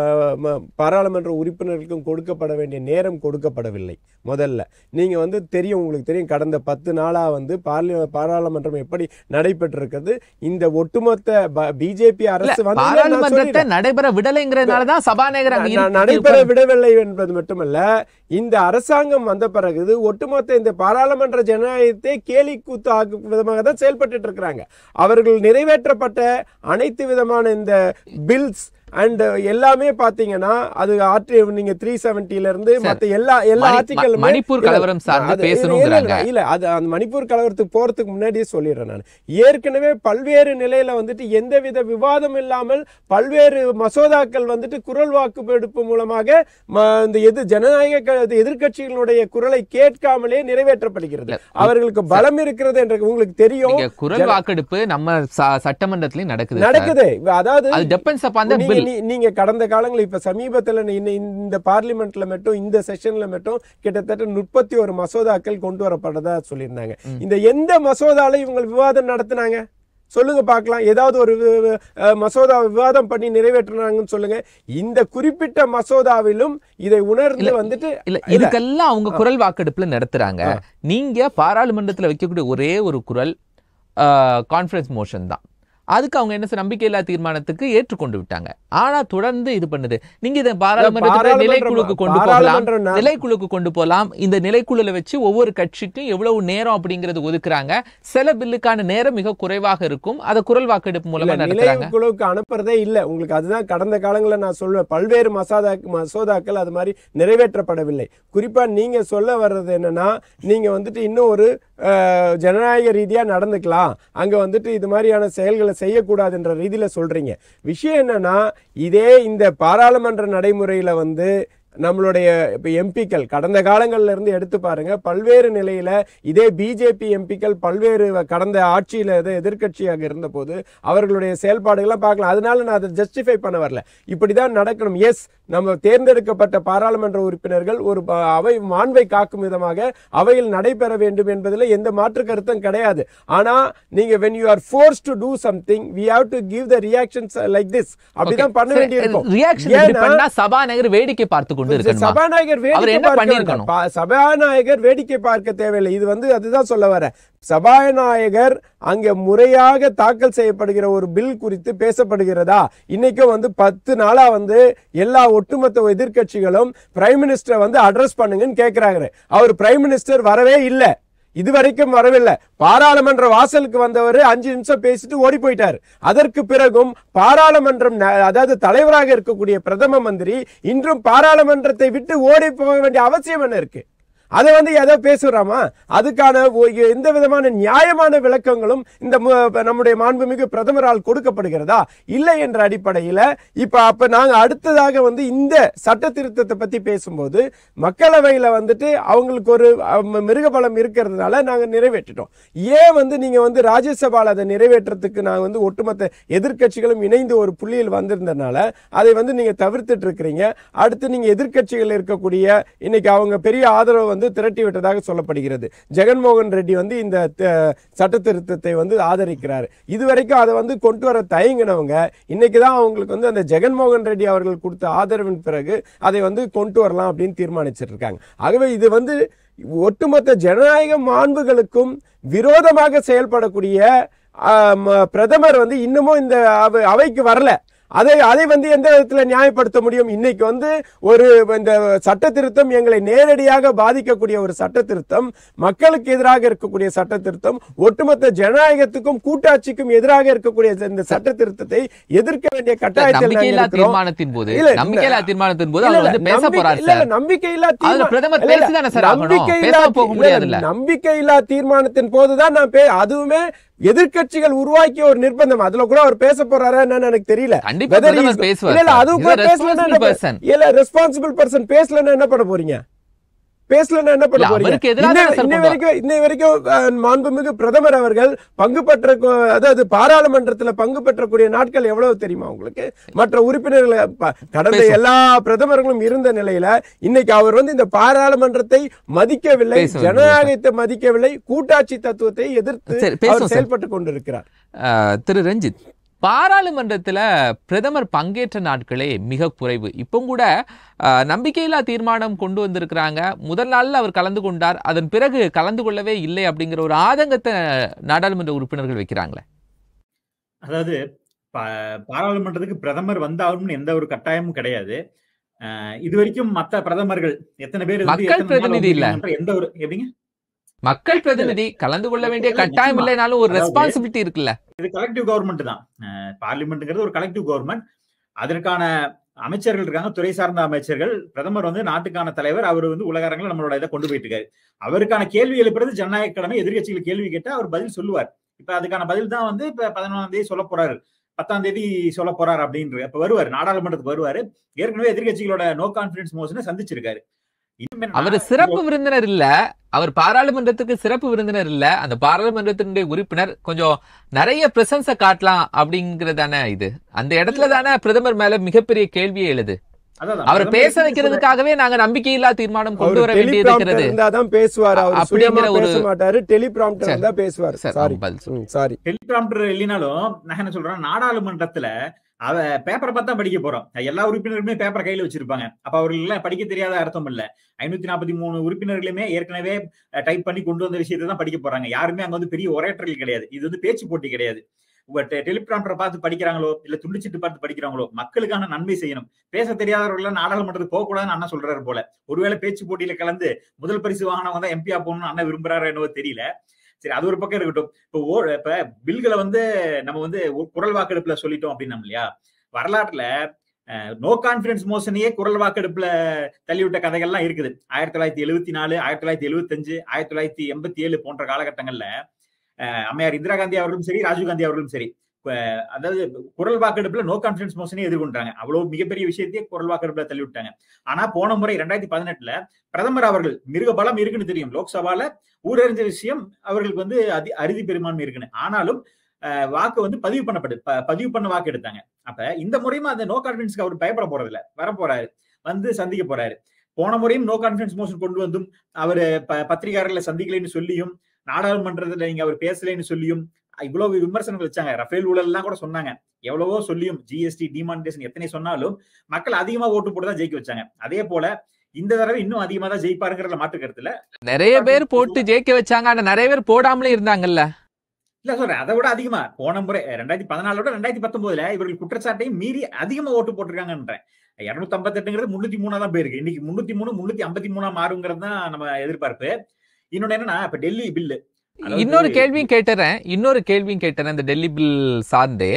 பாராளுமன்ற உறுப்பினர்களுக்கும் கொடுக்கப்பட வேண்டிய நேரம் கொடுக்கப்படவில்லை. முதல்ல நீங்கள் வந்து தெரியும், உங்களுக்கு தெரியும், கடந்த பத்து நாளாக வந்து பார்லி பாராளுமன்றம் எப்படி நடைபெற்றிருக்கிறது. இந்த ஒட்டுமொத்த பிஜேபி அரசு வந்து நடைபெற விடலைங்கிறதுனாலதான் சபாநாயகர் நடைபெற விடவில்லை என்பது மட்டுமல்ல, இந்த அரசாங்கம் வந்த பிறகு ஒட்டுமொத்த இந்த பாராளுமன்ற ஜனநாயகத்தை கேலி கூத்து ஆக்கும் விதமாக தான் செயல்பட்டு இருக்கிறாங்க. அவர்கள் நிறைவேற்றப்பட்ட அனைத்து விதமான இந்த பில்ஸ் அண்ட் எல்லாமே பாத்தீங்கன்னா அது ஆர்டி நீங்க த்ரீ செவன்டில இருந்து மத்த எல்லா எல்லா ஆர்டிகல் மணிப்பூர் கலவரம் சார்ந்து பேசணும்ங்கறாங்க. இல்ல, அது அந்த மணிப்பூர் கலவரத்துக்கு போறதுக்கு முன்னாடியே சொல்லிடுறேன் நான். ஏற்கனவே பல்வேறு நிலையில வந்துட்டு எந்தவித விவாதம் இல்லாமல் பல்வேறு மசோதாக்கள் வந்துட்டு குரல் வாக்குப்பெடுப்பு மூலமாக இந்த எது ஜனநாயக எதிர்கட்சிகளுடைய குரலை கேட்காமலே நிறைவேற்றப்படுகிறது. அவர்களுக்கு பலம் இருக்கிறது என்று உங்களுக்கு தெரியும். குரல் வாக்கெடுப்பு நம்ம சட்டமன்றத்திலும் நடக்குது நடக்குது அதாவது அது டிபெண்ட்ஸ் அபான் தி பில். நீங்க கடந்த காலங்களில் இப்ப சமீபத்தில் இந்த பார்லிமெண்ட்ல மட்டும் இந்த செஷன்ல மட்டும் கிட்டத்தட்ட முப்பத்தி ஒரு மசோதாக்கள் கொண்டு வரப்பட்டதா சொல்லியிருந்தாங்க. இந்த எந்த மசோதால இவங்க விவாதம் நடத்தினாங்க சொல்லுங்க பார்க்கலாம். ஏதாவது ஒரு மசோதா விவாதம் பண்ணி நிறைவேற்றினாங்கன்னு சொல்லுங்க. இந்த குறிப்பிட்ட மசோதாவிலும் இதை உணர்ந்து வந்துட்டு இல்ல, இதுக்கெல்லாம் அவங்க குரல் வாக்கெடுப்புல நடத்துறாங்க. நீங்க பாராளுமன்றத்துல வைக்கக்கூடிய ஒரே ஒரு குரல் கான்ஃபரன்ஸ் மோஷன் தான். அதுக்கு அவங்க என்ன நம்பிக்கையில்லா தீர்மானத்துக்கு ஏற்றுக்கொண்டு விட்டாங்க. ஆனா தொடர்ந்து இது பண்ணுது. நீங்க இதை பாராளுமன்ற நிலைக்குழுக்கு கொண்டு போகலாம், நிலைக்குழுக்கு கொண்டு போகலாம். இந்த நிலைக்குழுல வச்சு ஒவ்வொரு கட்சிக்கும் எவ்வளவு நேரம் அப்படிங்கறது ஒதுக்குறாங்க. சில பில்லுக்கான நேரம் மிக குறைவாக இருக்கும். அதை குரல் வாக்கெடுப்பு மூலமா நடத்துறாங்க. நிலைக்குழுக்கு அனுப்புறதே இல்ல. உங்களுக்கு அதுதான் கடந்த காலங்களில் நான் சொல்லுவேன், பல்வேறு மசோதா மசோதாக்கள் அது மாதிரி நிறைவேற்றப்படவில்லை. குறிப்பா நீங்க சொல்ல வர்றது என்னன்னா, நீங்க வந்துட்டு இன்னும் ஒரு ஜனநாயக ரீதியா நடந்துக்கலாம், அங்க வந்துட்டு இது மாதிரியான செயல்களை செய்யக்கூடாது என்ற ரீதியில சொல்றீங்க. விஷயம் என்னன்னா, இதே இந்த பாராளுமன்ற நடைமுறையில வந்து நம்மளுடைய இப்போ எம்பிக்கள் கடந்த காலங்கள்ல இருந்து எடுத்து பாருங்க, பல்வேறு நிலையில இதே பிஜேபி எம்பிக்கள் பல்வேறு கடந்த ஆட்சியில எதிர்கட்சியாக இருந்த போது அவர்களுடைய செயல்பாடுகளை பார்க்கலாம். அதனால நான் அதை ஜஸ்டிஃபை பண்ண வரல. இப்படிதான் நடக்கணும். எஸ், நம்ம தேர்ந்தெடுக்கப்பட்ட பாராளுமன்ற உறுப்பினர்கள் ஒரு அவை மாண்பை காக்கும் விதமாக அவையில் நடைபெற வேண்டும் என்பதில் எந்த மாற்று கருத்தும் கிடையாது. ஆனா நீங்க when you are forced to do something, we have to give the reactions like this. அப்படிதான் பண்ண வேண்டியிருக்கும். ரியாக்ஷன் பண்ணா சபாநாயகர் வேடிக்கை பார்த்து கொண்டு இருக்கணுமா? சபாநாயகர் வேடிக்கை பார்க்க சபாநாயகர் வேடிக்கை பார்க்க தேவையில்லை. இது வந்து அதுதான் சொல்ல வர. சபாநாயகர் அங்கே முறையாக தாக்கல் செய்யப்படுகிற ஒரு பில் குறித்து பேசப்படுகிறதா? இன்னைக்கும் வந்து பத்து நாளா வந்து எல்லா ஒட்டுமொத்த எதிர்கட்சிகளும் பிரைம் மினிஸ்டரை வந்து அட்ரஸ் பண்ணுங்கன்னு கேட்கிறாங்க. அவர் பிரைம் மினிஸ்டர் வரவே இல்லை, இதுவரைக்கும் வரவில்லை. பாராளுமன்ற வாசலுக்கு வந்தவர் அஞ்சு நிமிஷம் பேசிட்டு ஓடி போயிட்டார். அதற்கு பிறகும் பாராளுமன்றம், அதாவது தலைவராக இருக்கக்கூடிய பிரதம மந்திரி இன்றும் பாராளுமன்றத்தை விட்டு ஓடி போக வேண்டிய அவசியம் என்ன இருக்கு? அதை வந்து எதோ பேசுறாமா? அதுக்கான எந்த விதமான நியாயமான விளக்கங்களும் இந்த நம்முடைய மாண்புமிகு பிரதமரால் கொடுக்கப்படுகிறதா? இல்லை என்ற அடிப்படையில் இப்ப அப்ப நாங்க அடுத்ததாக வந்து இந்த சட்ட திருத்தத்தை பத்தி பேசும்போது மக்களவையில வந்துட்டு அவங்களுக்கு ஒரு மிருகபலம் இருக்கிறதுனால நாங்க நிறைவேற்றிட்டோம். ஏன் வந்து நீங்க வந்து ராஜ்யசபால அதை நிறைவேற்றத்துக்கு நாங்க வந்து ஒட்டுமொத்த எதிர்கட்சிகளும் இணைந்து ஒரு புள்ளியில் வந்திருந்தனால அதை வந்து நீங்க தவிர்த்துட்டு இருக்கிறீங்க. அடுத்து நீங்க எதிர்கட்சிகள் இருக்கக்கூடிய இன்னைக்கு அவங்க பெரிய ஆதரவு வந்து திரட்டி விட்டதாக சொல்லப்படுகிறது. ஜெகன்மோகன் ரெட்டி வந்து இந்த சட்ட திருத்தத்தை வந்து ஆதரிக்கிறார். இதுவரைக்கும் அதை வந்து கொண்டு வர தயங்கினவங்க இன்னைக்குதான் அவங்களுக்கு வந்து அந்த ஜெகன்மோகன் ரெட்டி அவர்கள் கொடுத்த ஆதரவின் பிறகு அதை வந்து கொண்டு வரலாம் அப்படின்னு தீர்மானிச்சிட்டு இருக்காங்க. ஆகவே இது வந்து ஒட்டுமொத்த ஜனநாயக மாண்புகளுக்கும் விரோதமாக செயல்படக்கூடிய பிரதமர் வந்து இன்னமும் இந்த அவைக்கு வரல. அதை அதை வந்து எந்த விதத்துல நியாயப்படுத்த முடியும்? இன்னைக்கு வந்து ஒரு இந்த சட்ட திருத்தம் எங்களை நேரடியாக பாதிக்கக்கூடிய ஒரு சட்ட திருத்தம், மக்களுக்கு எதிராக இருக்கக்கூடிய சட்ட திருத்தம், ஒட்டுமொத்த ஜனநாயகத்துக்கும் கூட்டாட்சிக்கும் எதிராக இருக்கக்கூடிய இந்த சட்ட திருத்தத்தை எதிர்க்க வேண்டிய கட்டாயத்தில் நம்பிக்கையில்லா தீர்மானத்தின் போது நம்பிக்கையில்லா தீர்மானத்தின் போது அவர் வந்து பேச போறார் சார். நம்பிக்கையில்லா பிரதமர் பேசி தான சார் ஆகணும், பேச போக முடியாது இல்ல. நம்பிக்கையில்லா தீர்மானத்தின் போதுதான் நான் அதுவுமே எதிர்கட்சிகள் உருவாக்கிய ஒரு நிர்பந்தம். அதுல கூட அவர் பேச போறாரா என்னன்னு எனக்கு தெரியல. ரெஸ்பான்சிபிள் பர்சன் பேசலன்னா என்ன பண்ண போறீங்க? பேசலன்னா என்ன பண்ண போறீங்க? இன்னை வரைக்கும் இன்னை வரைக்கும் மாண்புமிகு பிரதமர் அவர்கள் பங்கு பெற்ற, அதாவது பாராளுமன்றத்தில் பங்கு பெற்றக்கூடிய நாட்கள் எவ்வளவு தெரியுமா உங்களுக்கு? மற்ற உறுப்பினர்கள் கடந்த எல்லா பிரதமர்களும் இருந்த நிலையில இன்னைக்கு அவர் வந்து இந்த பாராளுமன்றத்தை மதிக்கவில்லை, ஜனநாயகத்தை மதிக்கவில்லை, கூட்டாட்சி தத்துவத்தை எதிர்த்து செயல்பட்டு கொண்டிருக்கிறார். திரு ரஞ்சித், பாராளுமன்றத்தில் பிரதமர் பங்கேற்ற நாட்களே மிக குறைவு. இப்போ கூட நம்பிக்கையில்லா தீர்மானம் கொண்டு வந்திருக்கிறாங்க. முதல் நாளில் அவர் கலந்து கொண்டார், அதன் பிறகு கலந்து கொள்ளவே இல்லை அப்படிங்கிற ஒரு ஆதங்கத்தை நாடாளுமன்ற உறுப்பினர்கள் வைக்கிறாங்களே. அதாவது பாராளுமன்றத்துக்கு பிரதமர் வந்தாலும் எந்த ஒரு கட்டாயமும் கிடையாது. இது வரைக்கும் மற்ற பிரதமர்கள் எத்தனை பேர் மக்கள் பிரதிநிதி இல்ல, எந்த ஒரு எப்படிங்க மக்கள் பிரதிநிதி கலந்து கொள்ள வேண்டிய கட்டாயம் இல்லைனாலும் ஒரு ரெஸ்பான்சிபிலிட்டி இருக்குல்ல. இது கலெக்டிவ் கவர்மெண்ட் தான். பார்லிமெண்ட்ங்கிறது ஒரு கலெக்டிவ் கவர்மெண்ட். அதற்கான அமைச்சர்கள் இருக்காங்க, துறை சார்ந்த அமைச்சர்கள். பிரதமர் வந்து நாட்டுக்கான தலைவர், அவர் வந்து உலகரங்களை நம்மளோட இதை கொண்டு போயிட்டு இருக்காரு. அவருக்கான கேள்வி எழுப்புறது ஜனநாயக கடமை. எதிர்கட்சிகள் கேள்வி கேட்டா அவர் பதில் சொல்லுவார். இப்ப அதுக்கான பதில் தான் வந்து இப்ப பதினொன்றாம் தேதி சொல்ல போறாரு, பத்தாம் தேதி சொல்ல போறாரு அப்படின்ற இப்ப வருவார், நாடாளுமன்றத்துக்கு வருவாரு. ஏற்கனவே எதிர்கட்சிகளோட நோ கான்பிடன்ஸ் மோஷனை சந்திச்சிருக்காரு. அவர் சிறப்பு விருந்தினர் இல்ல, அவர் பாராளுமன்றத்துக்கு சிறப்பு விருந்தினர் இல்ல, அந்த பாராளுமன்றத்தினுடைய உறுப்பினர். கொஞ்சம் நிறைய பிரசன்ஸை காட்டலாம் அப்படிங்கறதான இது. அந்த இடத்துல தானே பிரதமர் மேல மிகப்பெரிய கேள்வியே எழுது. அவர் பேச வைக்கிறதுக்காகவே நாங்க நம்பிக்கையில்லா தீர்மானம் கொண்டு வர வேண்டியது இருக்கிறது. பேசுவார் அப்படிங்கிற ஒரு மாட்டாரு, டெலிபிராம்டர் தான் பேசுவார். சாரி, டெலிபிராம்டர் இல்லைனாலும் நான் என்ன சொல்றேன், நாடாளுமன்றத்துல அவ பேப்பரை பார்த்தா படிக்க போறோம். எல்லா உறுப்பினருமே பேப்பரை கையில வச்சிருப்பாங்க. அப்ப அவர்கள் எல்லாம் படிக்க தெரியாத அர்த்தம் இல்ல. ஐநூத்தி நாற்பத்தி மூணு உறுப்பினர்களுமே ஏற்கனவே டைப் பண்ணி கொண்டு வந்த விஷயத்தை தான் படிக்க போறாங்க. யாருமே அங்க வந்து பெரிய ஒரேட்டர்கள் கிடையாது. இது வந்து பேச்சு போட்டி கிடையாது. டெலிபிராம்டரை பார்த்து படிக்கிறாங்களோ இல்ல துண்டிச்சிட்டு பார்த்து படிக்கிறாங்களோ, மக்களுக்கான நன்மை செய்யணும். பேச தெரியாதவர்கள் நாடாளுமன்றத்துக்கு போக கூடாதுன்னு அண்ணா சொல்றாரு போல. ஒருவேளை பேச்சு போட்டியில கலந்து முதல் பரிசு வாங்கினவங்க தான் எம்பியா போகணும்னு அண்ணா விரும்புறாரு என்னவோ தெரியல. சரி, அது ஒரு பக்கம் இருக்கட்டும். இப்போ இப்ப பில்களை வந்து நம்ம வந்து குரல் வாக்கெடுப்புல சொல்லிட்டோம் அப்படின்னா இல்லையா, வரலாற்றுல நோ கான்பிடன்ஸ் மோஷனையே குரல் வாக்கெடுப்புல தள்ளிவிட்ட கதைகள்லாம் இருக்குது. ஆயிரத்தி தொள்ளாயிரத்தி எழுபத்தி நாலு ஆயிரத்தி தொள்ளாயிரத்தி எழுபத்தி அஞ்சு ஆயிரத்தி தொள்ளாயிரத்தி எண்பத்தி ஏழு போன்ற காலகட்டங்கள்ல அம்மையார் இந்திரா காந்தி அவர்களும் சரி, ராஜீவ் காந்தி அவர்களும் சரி, அதாவது குரல் வாக்கெடுப்புல நோ கான்பிடன்ஸ் மோஷனே எதிர்கொண்டாங்க. அவ்வளவு மிகப்பெரிய விஷயத்தையே குரல் வாக்கெடுப்புல தள்ளி விட்டாங்க. ஆனா போன முறை ரெண்டாயிரத்தி பதினெட்டுல பிரதமர் அவர்கள் மிருக பலம் இருக்குன்னு தெரியும், லோக்சபால ஊரறிஞ்ச விஷயம், அவர்களுக்கு வந்து அதி அறுதி பெரும்பான்மை இருக்குன்னு. ஆனாலும் வாக்கு வந்து பதிவு பண்ணப்படு பதிவு பண்ண வாக்கு எடுத்தாங்க. அப்ப இந்த முறையும் அந்த நோ கான்பிடன்ஸ்க்கு அவர் பயப்பட போறது இல்ல, வர போறாரு, வந்து சந்திக்க போறாரு. போன முறையும் நோ கான்பிடன்ஸ் மோஷன் கொண்டு வந்தும் அவரு பத்திரிகையாளர்களை சந்திக்கலைன்னு சொல்லியும், நாடாளுமன்றத்துல நீங்க அவர் பேசலைன்னு சொல்லியும், இவ்வளவு விமர்சனங்கள் வச்சாங்க. ரஃபேல் ஊழல் எல்லாம் கூட சொன்னாங்க. எவ்வளவோ சொல்லியும் ஜிஎஸ்டி டிமானிட்டேஷன் எத்தனை சொன்னாலும் மக்கள் அதிகமா ஓட்டு போட்டு தான் ஜெயிக்க வச்சாங்க. அதே போல இந்த தடவை இன்னும் அதிகமா தான் ஜெயிப்பாருங்கிறத மாற்று கருத்துல நிறைய பேர் போட்டு ஜெயிக்க வச்சாங்க. ஆனா நிறைய பேர் போடாமலே இருந்தாங்கல்ல. இல்ல சொல்றேன், அதை விட அதிகமா போன முறை ரெண்டாயிரத்தி பதினாலோட ரெண்டாயிரத்தி பத்தொன்பதுல இவர்கள் குற்றச்சாட்டையும் மீறி அதிகமா ஓட்டு போட்டிருக்காங்கன்றேன். இருநூத்தி ஐம்பத்தி எட்டுங்கிறது முன்னூத்தி மூணா தான் போயிருக்கு. இன்னைக்கு முன்னூத்தி மூணு முன்னூத்தி ஐம்பத்தி மூணா மாறுங்கிறது தான் நம்ம எதிர்பார்ப்பு. இன்னொன்னு என்னன்னா, இப்ப டெல்லி பில்லு இன்னொரு கேள்வியும் கேட்டுறேன் இன்னொரு கேள்வியும் கேட்டுறேன் இந்த டெல்லி பில் சார்ந்தே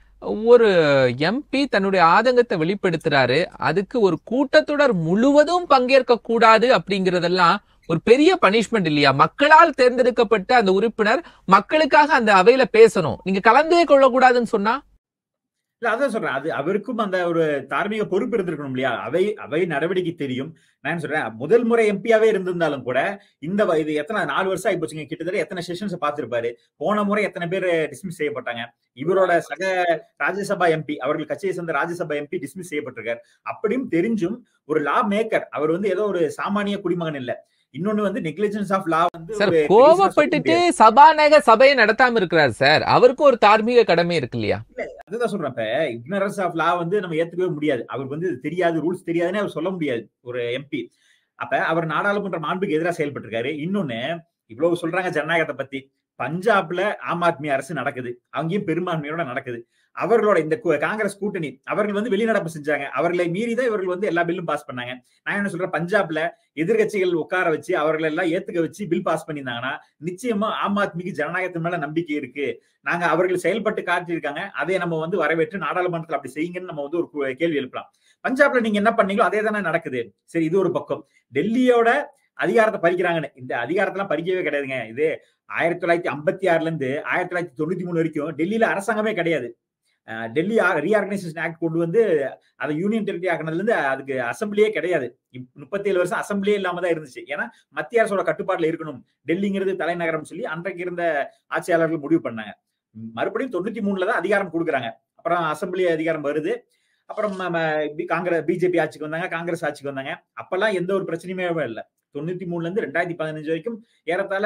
ஒரு எம்பி தன்னுடைய ஆதங்கத்தை வெளிப்படுத்துறாரு. அதுக்கு ஒரு கூட்டத்தொடர் முழுவதும் பங்கேற்க கூடாது அப்படிங்கறதெல்லாம் ஒரு பெரிய பனிஷ்மெண்ட் இல்லையா? மக்களால் தேர்ந்தெடுக்கப்பட்ட அந்த உறுப்பினர் மக்களுக்காக அந்த அவையில பேசணும், நீங்க கலந்தே கொள்ளக்கூடாதுன்னு சொன்னா? இல்ல அதான் சொல்றேன், அது அவருக்கும் அந்த ஒரு தார்மீக பொறுப்பு இருந்திருக்கணும் இல்லையா? அவை அவை நடவடிக்கை தெரியும். நான் சொல்றேன், முதல் முறை எம்பியாவே இருந்திருந்தாலும் கூட இந்த இது எத்தனை நாலு வருஷம் ஆகி போச்சுங்க, கிட்டத்தட்ட எத்தனை செஷன்ஸ் பார்த்திருப்பாரு. போன முறை எத்தனை பேர் டிஸ்மிஸ் செய்யப்பட்டாங்க. இவரோட சக ராஜ்யசபா எம்பி, அவர்கள் கட்சியை சேர்ந்த ராஜ்யசபா எம்பி டிஸ்மிஸ் செய்யப்பட்டிருக்காரு. அப்படியும் தெரிஞ்சும் ஒரு லா மேக்கர், அவர் வந்து ஏதோ ஒரு சாமானிய குடிமகன் இல்ல. இன்னொன்னு வந்து நெக்லிஜென்ஸ் ஆஃப் லா வந்து சார் கோவப்பட்டுட்டு சபாநாயகர் சபையை நடத்தாம இருக்கிறார் சார். அவருக்கும் ஒரு தார்மீக கடமை இருக்கு இல்லையா? அதுதான் சொல்றேன், இப்ப இக்னரன்ஸ் ஆஃப் லா வந்து நம்ம ஏத்துக்கவே முடியாது. அவருக்கு வந்து தெரியாது, ரூல்ஸ் தெரியாதுன்னு அவர் சொல்ல முடியாது ஒரு எம்பி. அப்ப அவர் நாடாளுமன்ற மாண்புக்கு எதிராக செயல்பட்டிருக்காரு. இன்னொன்னு இவ்வளவு சொல்றாங்க ஜனநாயகத்தை பத்தி. பஞ்சாப்ல ஆம் ஆத்மி அரசு நடக்குது, அங்கேயும் பெரும்பான்மையோட நடக்குது. அவர்களோட இந்த காங்கிரஸ் கூட்டணி அவர்கள் வந்து வெளிநடப்பு செஞ்சாங்க. அவர்களை மீறிதான் இவர்கள் வந்து எல்லா பில்லும் பாஸ் பண்ணாங்க. நான் என்ன சொல்றேன், பஞ்சாப்ல எதிர்கட்சிகள் உட்கார வச்சு அவர்களை எல்லாம் ஏத்துக்க வச்சு பில் பாஸ் பண்ணியிருந்தாங்கன்னா நிச்சயமா ஆம் ஆத்மிக்கு ஜனநாயகத்தின் மேல நம்பிக்கை இருக்கு. நாங்க அவர்கள் செயல்பட்டு காட்டியிருக்காங்க, அதை நம்ம வந்து வரவேற்று நாடாளுமன்றத்தில் அப்படி செய்யுங்கன்னு நம்ம வந்து ஒரு கேள்வி எழுப்பலாம். பஞ்சாப்ல நீங்க என்ன பண்ணீங்களோ அதே தானே நடக்குது. சரி, இது ஒரு பக்கம். டெல்லியோட அதிகாரத்தை பறிக்கிறாங்கன்னு, இந்த அதிகாரத்தெல்லாம் பறிக்கவே கிடையாதுங்க. இது ஆயிரத்தி தொள்ளாயிரத்தி ஐம்பத்தி ஆறுல இருந்து ஆயிரத்தி தொள்ளாயிரத்தி தொண்ணூத்தி மூணு வரைக்கும் டெல்லியில அரசாங்கமே கிடையாது. டெல்லி ரீஆர்கனைசேஷன் ஆக்ட் கொண்டு வந்து அதை யூனியன் டெரிட்டரி ஆக்கினதுல இருந்து அதுக்கு அசம்பிளியே கிடையாது. முப்பத்தி ஏழு வருஷம் அசம்பிளியே இல்லாம தான் இருந்துச்சு. ஏன்னா மத்திய அரசோட கட்டுப்பாட்டுல இருக்கணும், டெல்லிங்கிறது தலைநகரம் சொல்லி அன்றைக்கு இருந்த ஆட்சியாளர்கள் முடிவு பண்ணாங்க. மறுபடியும் தொண்ணூத்தி மூணுல தான் அதிகாரம் கொடுக்குறாங்க. அப்புறம் அசம்பிளி அதிகாரம் வருது. அப்புறம் காங்கிரஸ் பிஜேபி ஆட்சிக்கு வந்தாங்க, காங்கிரஸ் ஆட்சிக்கு வந்தாங்க. அப்பெல்லாம் எந்த ஒரு பிரச்சனையுமே இல்லை. தொண்ணூத்தி மூணுல இருந்து ரெண்டாயிரத்தி பதினஞ்சு வரைக்கும் ஏறத்தாழ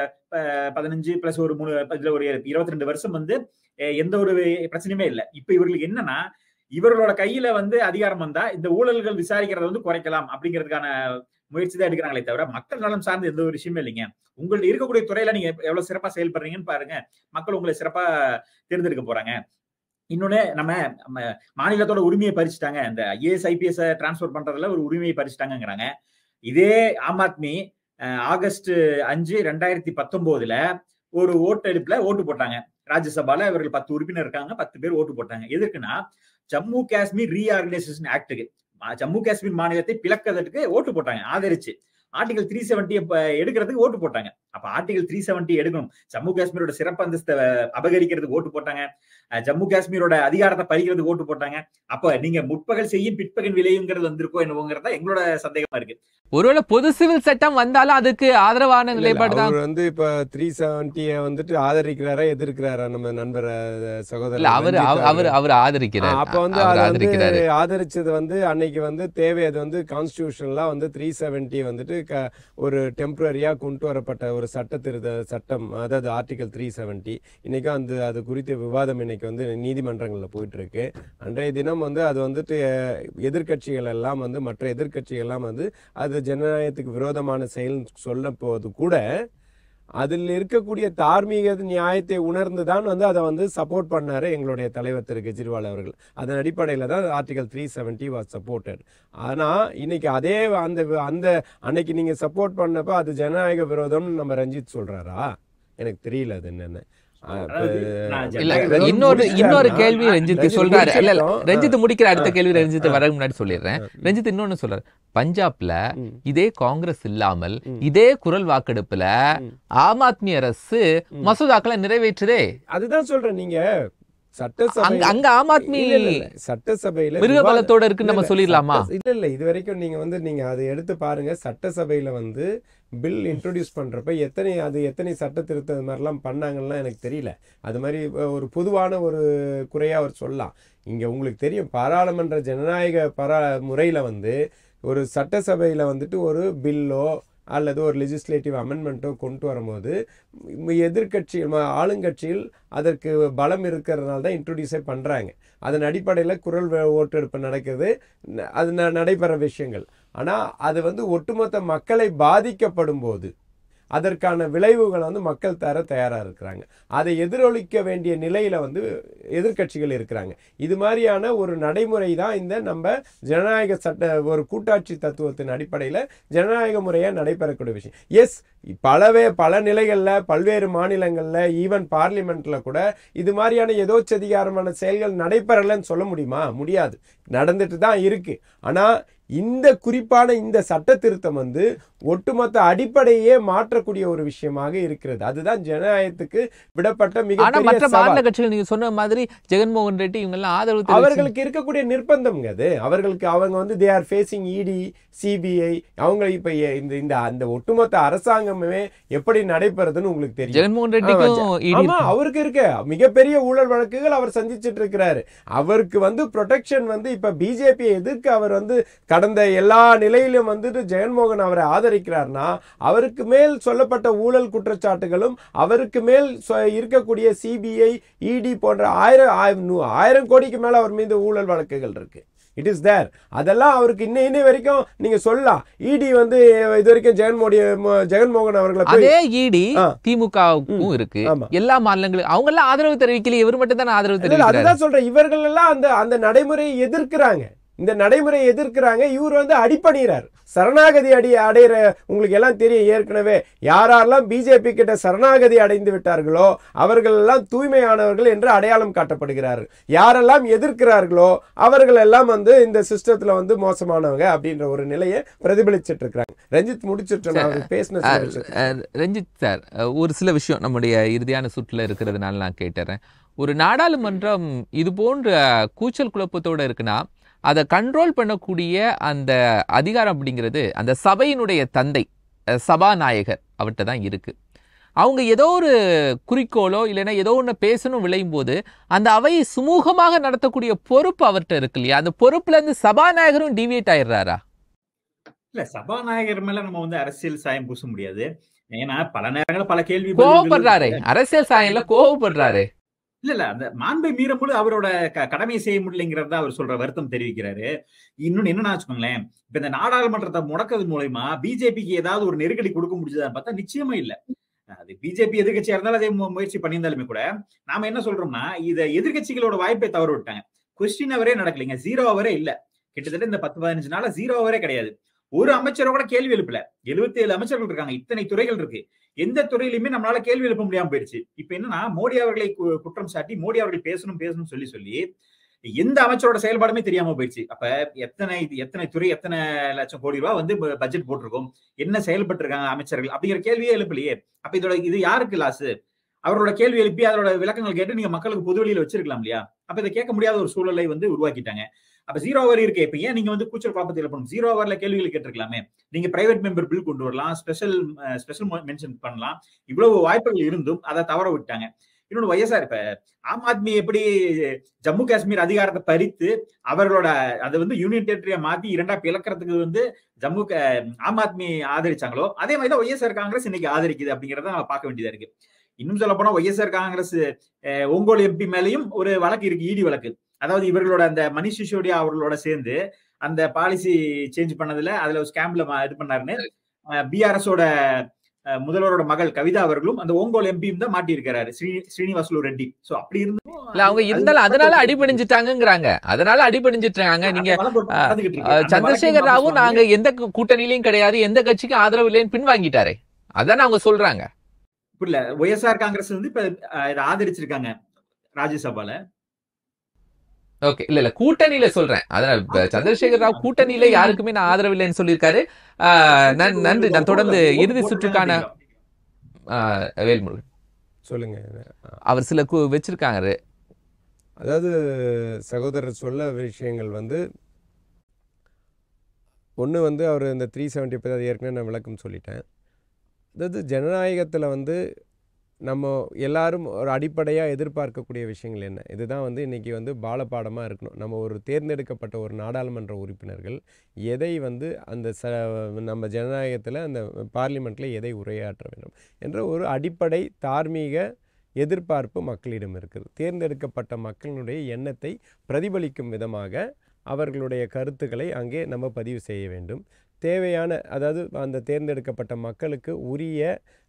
பதினஞ்சு பிளஸ் ஒரு மூணு ஒரு இருபத்தி ரெண்டு வருஷம் வந்து எந்த ஒரு பிரச்சனையுமே இல்லை. இப்ப இவர்களுக்கு என்னன்னா, இவர்களோட கையில வந்து அதிகாரம் வந்தா இந்த ஊழல்கள் விசாரிக்கிறத வந்து குறைக்கலாம் அப்படிங்கிறதுக்கான முயற்சி தான் எடுக்கிறாங்களே தவிர மக்கள் நலம் சார்ந்து எந்த ஒரு விஷயமே இல்லைங்க. உங்கள்ட்ட இருக்கக்கூடிய துறையில நீங்க எவ்வளவு சிறப்பா செயல்படுறீங்கன்னு பாருங்க, மக்கள் உங்களை சிறப்பா தேர்ந்தெடுக்க போறாங்க. இன்னொன்னு, நம்ம மாநிலத்தோட உரிமையை பறிச்சுட்டாங்க, இந்த ஐஏஎஸ் ஐபிஎஸ் டிரான்ஸ்பர் பண்றதுல ஒரு உரிமையை பறிச்சுட்டாங்கிறாங்க. இதே ஆம் ஆத்மி ஆகஸ்ட் அஞ்சு ரெண்டாயிரத்தி பத்தொன்பதுல ஒரு ஓட்டெடுப்புல ஓட்டு போட்டாங்க. ராஜ்யசபால இவர்கள் பத்து உறுப்பினர் இருக்காங்க, பத்து பேர் ஓட்டு போட்டாங்க. எதற்குன்னா ஜம்மு காஷ்மீர் ரீஆர்கனைசேஷன் ஆக்டுக்கு, ஜம்மு காஷ்மீர் மாநிலத்தை பிளக்கிறதுக்கு ஓட்டு போட்டாங்க, ஆதரிச்சு. ஆர்டிகல் த்ரீ செவன்டி எடுக்கிறதுக்கு ஓட்டு போட்டாங்க. அப்ப ஆர்டிகல் த்ரீ செவன்டி எடுக்கணும், ஜம்மு காஷ்மீரோட சிறப்பு அந்தஸ்தை அபகரிக்கிறதுக்கு ஓட்டு போட்டாங்க, ஜம்மு காஷ்மீரோட அதிகாரத்தை பறிக்கிறதுக்கு ஓட்டு போட்டாங்க. அப்ப நீங்க முற்பகல் செய்யும் பிற்பகல் விளையுங்கிறது வந்திருக்கோ என்னவோங்கிறதா எங்களோட சந்தேகமா இருக்கு. ஒருவேளை பொது சிவில் சட்டம் வந்தாலும் அதுக்கு ஆதரவான நிலைப்பாடு தான். வந்து இப்ப த்ரீ செவன்டிய வந்துட்டு ஆதரிக்கிறாரா எதிர்க்கிறாரா நம்ம நண்பர் சகோதரர்? அவர் அவர் அவர் ஆதரிக்கிறார். அப்ப வந்து ஆதரிக்கிறாரு. ஆதரிச்சது வந்து அன்னைக்கு வந்து தேவை, அது வந்து கான்ஸ்டிடியூஷன்லாம் வந்து த்ரீ செவன்டி வந்துட்டு ஒரு டெம்பரரியா கொண்டு வரப்பட்ட ஒரு சட்ட திருத்த சட்டம், அதாவது ஆர்டிகல் த்ரீ செவன்டி. இன்னைக்கு அந்த அது குறித்த விவாதம் இன்னைக்கு வந்து நீதிமன்றங்கள்ல போயிட்டு இருக்கு. அன்றைய தினம் வந்து அது வந்துட்டு எதிர்கட்சிகள் எல்லாம் வந்து மற்ற எதிர்கட்சிகள் எல்லாம் வந்து அது ஜனநாயகத்துக்கு விரோதமான செயல் சொல்ல போது கூட அதில் இருக்கக்கூடிய தார்மீக நியாயத்தை உணர்ந்துதான் வந்து அதை வந்து சப்போர்ட் பண்ணாரு எங்களுடைய தலைவர் திரு கெஜ்ரிவால் அவர்கள். அதன் அடிப்படையில் தான் article three seventy was supported. ஆனா இன்னைக்கு அதே அந்த அந்த அன்னைக்கு நீங்க சப்போர்ட் பண்ணப்ப அது ஜனநாயக விரோதம்னு நம்ம ரஞ்சித் சொல்றாரா? எனக்கு தெரியல அது என்னன்னு. இன்னொரு இன்னொரு கேள்வி ரஞ்சித் சொல்றாரு. இல்ல இல்ல ரஞ்சித் முடிக்கிற அடுத்த கேள்வி ரஞ்சித் வர முன்னாடி சொல்லிடுறேன். ரஞ்சித் இன்னொன்னு சொல்றாரு, பஞ்சாப்ல இதே காங்கிரஸ் இல்லாமல் இதே குரல் வாக்கெடுப்புல ஆம் ஆத்மி அரசு மசோதாக்களை நிறைவேற்றுதே. அதுதான் சொல்றேன், நீங்க அங்க ஆம் ஆத்மி சட்டசபையில மிருகபலத்தோட இருக்கு நம்ம சொல்லிடலாமா? இல்ல இல்ல இது வரைக்கும் நீங்க வந்து நீங்க அதை எடுத்து பாருங்க. சட்டசபையில வந்து பில் இன்ட்ரோடியூஸ் பண்றப்ப எத்தனை அது எத்தனை சட்ட திருத்த மாதிரிலாம் பண்ணாங்கன்னா எனக்கு தெரியல. அது மாதிரி ஒரு பொதுவான ஒரு குறையா அவர் சொல்லலாம். இங்க உங்களுக்கு தெரியும், பாராளுமன்ற ஜனநாயக பரா முறையில வந்து ஒரு சட்டசபையில வந்துட்டு ஒரு பில்லோ அல்லது ஒரு லெஜிஸ்லேட்டிவ் அமெண்ட்மெண்ட்டோ கொண்டு வரும்போது எதிர்கட்சிகள் ஆளுங்கட்சியில் அதற்கு பலம் இருக்கிறதுனால தான் இன்ட்ரடியூஸே பண்ணுறாங்க. அதன் அடிப்படையில் குரல் ஓட்டெடுப்பு நடக்குது, அது நடைபெற விஷயங்கள். ஆனால் அது வந்து ஒட்டுமொத்த மக்களை பாதிக்கப்படும் போது அதற்கான விளைவுகளை வந்து மக்கள் தர தயாராக இருக்கிறாங்க. அதை எதிரொலிக்க வேண்டிய நிலையில் வந்து எதிர்கட்சிகள் இருக்கிறாங்க. இது மாதிரியான ஒரு நடைமுறை தான் இந்த நம்ம ஜனநாயக சட்ட ஒரு கூட்டாட்சி தத்துவத்தின் அடிப்படையில் ஜனநாயக முறையாக நடைபெறக்கூடிய விஷயம். எஸ், பலவே பல நிலைகளில் பல்வேறு மாநிலங்களில் ஈவன் பார்லிமெண்ட்டில் கூட இது மாதிரியான எதோச்சதிகாரமான செயல்கள் நடைபெறலைன்னு சொல்ல முடியுமா? முடியாது, நடந்துட்டு தான் இருக்குது. ஆனால் இந்த குறிப்பான இந்த சட்ட திருத்தம் வந்து ஒட்டுமொத்த அடிப்படையே மாற்றக்கூடிய ஒரு விஷயமாக இருக்கிறது. அதுதான் ஜனநாயகத்துக்கு விடப்பட்ட மிகப்பெரிய சவால். கட்சிகள் நீங்க சொன்ன மாதிரி ஜெகன்மோகன் ரெட்டி இவங்க எல்லாம் ஆதரவு அவர்களுக்கு இருக்கக்கூடிய நிர்பந்தம் அது. அவர்களுக்கு அவங்க வந்து they are facing ED, CBI. அவங்க இப்ப இந்த இந்த அந்த ஒட்டுமொத்த அரசாங்கமே எப்படி நடைபெறுதுன்னு உங்களுக்கு தெரியும். ஜெகன்மோகன் ரெட்டிக்கும் ஆமா, அவருக்கு இருக்க மிகப்பெரிய ஊழல் வழக்குகள் அவர் சந்திச்சிட்டு இருக்கிறாரு. அவருக்கு வந்து ப்ரொடெக்ஷன் வந்து இப்ப பிஜேபியை எதிர்க்க அவர் வந்து கடந்த எல்லா நிலையிலும் வந்துட்டு ஜெகன்மோகன் அவரை ஆதரிக்கிறார்னா அவருக்கு மேல் சொல்லப்பட்ட ஊழல் குற்றச்சாட்டுகளும் அவருக்கு மேல் இருக்கக்கூடிய சிபிஐ, இடி போன்ற ஆயிரம் ஆயிரம் கோடிக்கு மேல அவர் மீது ஊழல் வழக்குகள் இருக்கு. It is there. அதெல்லாம் அவருக்கு இன்னும் இன்னும் வரைக்கும் நீங்க சொல்லலாம். இடி வந்து இது வரைக்கும் ஜெகன்மோடி ஜெகன்மோகன் அவர்களை அதே இடி திமுகவுக்கும் இருக்கு. எல்லா மாநிலங்களும் அவங்க எல்லாம் ஆதரவு தெரிவிக்கல, இவர் மட்டும் தான் ஆதரவு தெரிவிக்கிறார். அதுதான் சொல்றேன், இவர்கள் எல்லாம் அந்த அந்த நடைமுறையை எதிர்க்கிறாங்க. இந்த நடைமுறையை எதிர்க்கிறாங்க. இவர் வந்து அடிப்பணிறார், சரணாகதி அடி அடைகிற. உங்களுக்கு எல்லாம் தெரியும், ஏற்கனவே யாரெல்லாம் பிஜேபி கிட்ட சரணாகதி அடைந்து விட்டார்களோ அவர்கள் எல்லாம் தூய்மையானவர்கள் என்று அடையாளம் காட்டப்படுகிறார்கள். யாரெல்லாம் எதிர்க்கிறார்களோ அவர்கள் எல்லாம் வந்து இந்த சிஸ்டத்துல வந்து மோசமானவங்க அப்படின்ற ஒரு நிலையை பிரதிபலிச்சிட்டு இருக்கிறாங்க. ரஞ்சித் முடிச்சிட்டு பேசின ரஞ்சித் சார், ஒரு சில விஷயம் நம்முடைய இறுதியான சுற்றுல இருக்கிறதுனால நான் கேட்டுறேன். ஒரு நாடாளுமன்றம் இது போன்ற கூச்சல் குழப்பத்தோட இருக்குன்னா அதை கண்ட்ரோல் பண்ணக்கூடிய அந்த அதிகாரம் அப்படிங்கிறது அந்த சபையினுடைய தந்தை சபாநாயகர் அவர்கிட்ட தான் இருக்கு. அவங்க ஏதோ ஒரு குறிக்கோளோ இல்லைன்னா ஏதோ ஒன்று பேசணும் விளையும் போது அந்த அவையை சுமூகமாக நடத்தக்கூடிய பொறுப்பு அவர்கிட்ட இருக்கு இல்லையா? அந்த பொறுப்புல இருந்து சபாநாயகரும் டிவியேட் ஆயிடுறாரா? இல்ல, சபாநாயகர் மேல நம்ம வந்து அரசியல் சாயம் பூச முடியாது. ஏன்னா பல நேரங்களில் பல கேள்வி கோவப்படுறாரு, அரசியல் சாயம்ல கோவப்படுறாரு. இல்ல இல்ல அந்த மாண்பை மீறும்போது அவரோட கடமையை செய்ய முடியலைங்கிறத அவர் சொல்ற வருத்தம் தெரிவிக்கிறாரு. இன்னொன்னு என்னன்னா வச்சுக்கோங்களேன், இப்ப இந்த நாடாளுமன்றத்தை முடக்கிறது மூலமா பிஜேபிக்கு ஏதாவது ஒரு நெருக்கடி கொடுக்க முடிஞ்சதான்னு பார்த்தா நிச்சயமா இல்ல. அது பிஜேபி எதிர்கட்சியா இருந்தாலும் அதே முயற்சி பண்ணியிருந்தாலுமே கூட நாம என்ன சொல்றோம்னா இதை எதிர்கட்சிகளோட வாய்ப்பை தவற விட்டாங்க. கொஸ்டின் அவரே நடக்கலைங்க, ஜீரோ அவரே இல்ல. கிட்டத்தட்ட இந்த பத்து பதினஞ்சு நாள ஜீரோ அவரே கிடையாது. ஒரு அமைச்சரோட கேள்வி எழுப்பல. எழுபத்தி ஏழு அமைச்சர்கள் இருக்காங்க, இத்தனை துறைகள் இருக்கு. எந்த துறையிலுமே நம்மளால கேள்வி எழுப்ப முடியாம போயிடுச்சு. இப்ப என்னன்னா மோடி அவர்களை குற்றம் சாட்டி மோடி அவர்கள் பேசணும் பேசணும் சொல்லி சொல்லி எந்த அமைச்சரோட செயல்பாடுமே தெரியாம போயிடுச்சு. அப்ப எத்தனை எத்தனை துறை எத்தனை லட்சம் கோடி ரூபாய் வந்து பட்ஜெட் போட்டிருக்கோம், என்ன செயல்பட்டு இருக்காங்க அமைச்சர்கள் அப்படிங்கிற கேள்வியே எழுப்பலையே. அப்ப இதோட இது யாருக்கு லாஸ்? அவரோட கேள்வி எழுப்பி அதோட விளக்கங்கள் கேட்டு நீங்க மக்களுக்கு பொது வெளியில வச்சிருக்கலாம் இல்லையா? அப்ப இதை கேட்க முடியாத ஒரு சூழலை வந்து உருவாக்கிட்டாங்க. அப்ப ஜீரோ அவர் இருக்கு. இப்ப ஏன் நீங்க வந்து கூச்சல் குழப்பத்தை எழுப்பணும்? ஜீரோ அவர்ல கேள்விகள் கேட்டிருக்கலாமே. நீங்க பிரைவேட் மெம்பர் பில் கொண்டு வரலாம், ஸ்பெஷல் ஸ்பெஷல் மென்ஷன் பண்ணலாம். இவ்வளவு வாய்ப்புகள் இருந்தும் அதை தவற விட்டாங்க. இன்னொன்று ஒய்எஸ்ஆர், இப்ப ஆம் ஆத்மி எப்படி ஜம்மு காஷ்மீர் அதிகாரத்தை பறித்து அவர்களோட அதை வந்து யூனியன் டெரிட்டரியா மாத்தி இரண்டா பிளக்கிறதுக்கு வந்து ஜம்மு ஆம் ஆத்மி ஆதரிச்சாங்களோ அதே மாதிரிதான் ஒய்எஸ்ஆர் காங்கிரஸ் இன்னைக்கு ஆதரிக்குது அப்படிங்கிறத நம்ம பார்க்க வேண்டியதா இருக்கு. இன்னும் சொல்ல போனா ஒய்எஸ்ஆர் காங்கிரஸ் ஒங்கோல் எம்பி மேலையும் ஒரு வழக்கு இருக்கு, இடி வழக்கு. அதாவது இவர்களோட அந்த மணிஷ் சிசோடியா அவர்களோட சேர்ந்து அந்த பாலிசி சேஞ்ச் பண்ணதுல அதுல ஒரு ஸ்கேம்ல இது பண்ணாருன்னு பிஆர்எஸோட முதல்வரோட மகள் கவிதா அவர்களும் அந்த ஓங்கோல் எம்பியும் தான் மாட்டி இருக்கிறாரு, ஸ்ரீனிவாசுலு ரெட்டி. சோ அப்படி இருந்தும் அவங்க இருந்தாலும் அதனால அடிபணிஞ்சிட்டாங்கிறாங்க. அதனால அடிபணிஞ்சிட்டாங்க. நீங்க சந்திரசேகர் ராவும் நாங்க எந்த கூட்டணியிலையும் கிடையாது, எந்த கட்சிக்கும் ஆதரவு இல்லைன்னு பின்வாங்கிட்டாரே, அதான் அவங்க சொல்றாங்க. இல்ல, ஒய்எஸ்ஆர் காங்கிரஸ் வந்து இப்ப இதை ஆதரிச்சிருக்காங்க ராஜ்யசபால. ஓகே, இல்ல இல்ல கூட்டணியில சொல்றேன். அதனால சந்திரசேகர் ராவ் கூட்டணியில யாருக்குமே நான் ஆதரவு இல்லைன்னு சொல்லியிருக்காரு. நன்றி. நான் தொடர்ந்து இறுதி சுற்றுக்கான வேல்முருகன் சொல்லுங்க. அவர் சில வச்சிருக்காங்க. அதாவது சகோதரர் சொல்ல விஷயங்கள் வந்து ஒன்று வந்து அவர் இந்த த்ரீ செவன்ட்டி பற்றி அது ஏற்கனவே நான் விளக்கம் சொல்லிட்டேன். அதாவது ஜனநாயகத்தில் வந்து நம்ம எல்லாரும் ஒரு அடிப்படையாக எதிர்பார்க்கக்கூடிய விஷயங்கள் என்ன? இதுதான் வந்து இன்றைக்கி வந்து பாலபாடமாக இருக்கணும். நம்ம ஒரு தேர்ந்தெடுக்கப்பட்ட ஒரு நாடாளுமன்ற உறுப்பினர்கள் எதை வந்து அந்த ச நம்ம ஜனநாயகத்தில் அந்த பார்லிமெண்ட்டில் எதை உரையாற்ற வேண்டும் என்ற ஒரு அடிப்படை தார்மீக எதிர்பார்ப்பு மக்களிடம் இருக்குது. தேர்ந்தெடுக்கப்பட்ட மக்களுடைய எண்ணத்தை பிரதிபலிக்கும் விதமாக அவர்களுடைய கருத்துக்களை அங்கே நம்ம பதிவு செய்ய வேண்டும். தேவையான அதாவது அந்த தேர்ந்தெடுக்கப்பட்ட மக்களுக்கு உரிய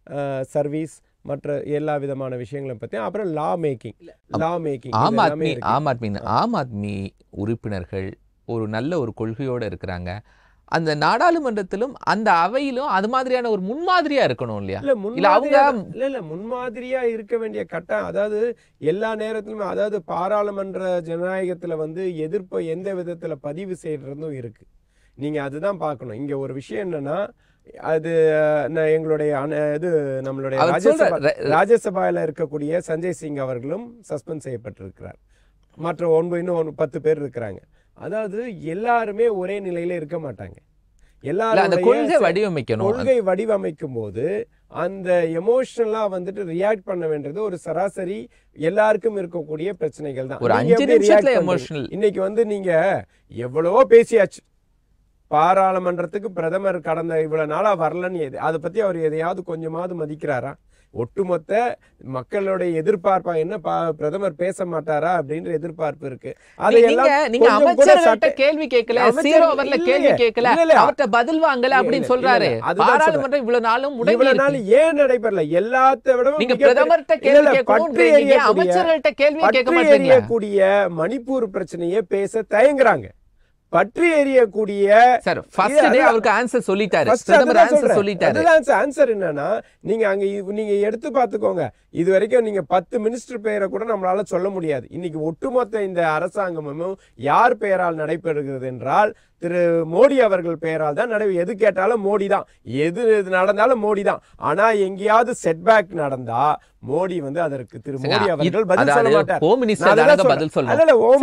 சர்வீஸ் மற்ற எல்லா விதமான விஷயங்களை பற்றி அப்புறம் லா மேக்கிங் லா மேக்கிங் ஆம் ஆத்மி ஆம் ஆத்மி ஆம் ஆத்மி உறுப்பினர்கள் ஒரு நல்ல ஒரு கொள்கையோடு இருக்கிறாங்க. அந்த நாடாளுமன்றத்திலும் அந்த அவையிலும் அது மாதிரியான ஒரு முன்மாதிரியா இருக்கணும் இல்லையா? இல்ல அவங்க இல்ல இல்ல முன்மாதிரியா இருக்க வேண்டிய கட்டம். அதாவது எல்லா நேரத்திலுமே அதாவது பாராளுமன்ற ஜனநாயகத்துல வந்து எதிர்ப்பை எந்த விதத்துல பதிவு செய்யறதும் இருக்கு. நீங்க அதுதான் பார்க்கணும். இங்க ஒரு விஷயம் என்னன்னா அது எங்களுடைய இது நம்மளுடைய ராஜ்யசபா ராஜ்யசபாவில் இருக்கக்கூடிய சஞ்சய் சிங் அவர்களும் சஸ்பெண்ட் செய்யப்பட்டிருக்கிறார். மற்ற ஒன்பது இன்னும் பத்து பேர் இருக்கிறாங்க. அதாவது எல்லாருமே ஒரே நிலையில இருக்க மாட்டாங்க. எல்லாரும் கொள்கை வடிவமைக்கணும். கொள்கை வடிவமைக்கும் போது அந்த எமோஷனலா வந்துட்டு ரியாக்ட் பண்ண வேண்டியது ஒரு சராசரி எல்லாருக்கும் இருக்கக்கூடிய பிரச்சனைகள் தான். ஒரு அஞ்சு நிமிஷத்துல எமோஷனல். இன்னைக்கு வந்து நீங்க எவ்வளவோ பேசியாச்சு. பாராளுமன்றத்துக்கு பிரதமர் கடந்த இவ்வளவு நாளா வரலன்னு எது அதை பத்தி அவர் எதையாவது கொஞ்சமாவது மதிக்கிறாரா? ஒட்டுமொத்த மக்களுடைய எதிர்பார்ப்பா என்ன பிரதமர் பேச மாட்டாரா அப்படின்ற எதிர்பார்ப்பு இருக்கு. அதையெல்லாம் நீங்க அமைச்சர்கள்ட்ட கேள்வி கேட்கல, ஜீரோ அவர்ல கேள்வி கேட்கல, அவர்ட்ட பதில் வாங்கல அப்படின்னு சொல்றாரு. பாராளுமன்றம் இவ்வளவு நாளும் இவ்வளவு நாள் ஏன் நடைபெறல? எல்லாத்த விட நீங்க பிரதமர்ட்ட கேள்வி கேட்கணும், அமைச்சர்கள்ட்ட கேள்வி கேட்க மாட்டீங்க. கூடிய மணிப்பூர் பிரச்சனையை பேச தயங்குறாங்க. பற்றி எறியக்கூடிய அவருக்கு ஆன்சர் சொல்லிட்டாரு. பிரதமர் ஆன்சர் சொல்லிட்டாரு. ஆன்சர் என்னன்னா நீங்க அங்க நீங்க எடுத்து பார்த்துக்கோங்க. இது வரைக்கும் நீங்க பத்து மினிஸ்டர் பெயரை கூட நம்மளால சொல்ல முடியாது. இன்னைக்கு ஒட்டுமொத்த இந்த அரசாங்கமும் யார் பெயரால் நடைபெறுகிறது என்றால் திரு மோடி அவர்கள் பெயரால் தான் நடை. எது கேட்டாலும் மோடி தான், எது நடந்தாலும் மோடி தான். ஆனா எங்கேயாவது செட்பேக் நடந்தா மோடி வந்து அதற்கு திரு மோடி அவர்கள் பதில் சொல்ல மாட்டார். ஹோம் மினிஸ்டர் பதில் சொல்லணும். ஹோம்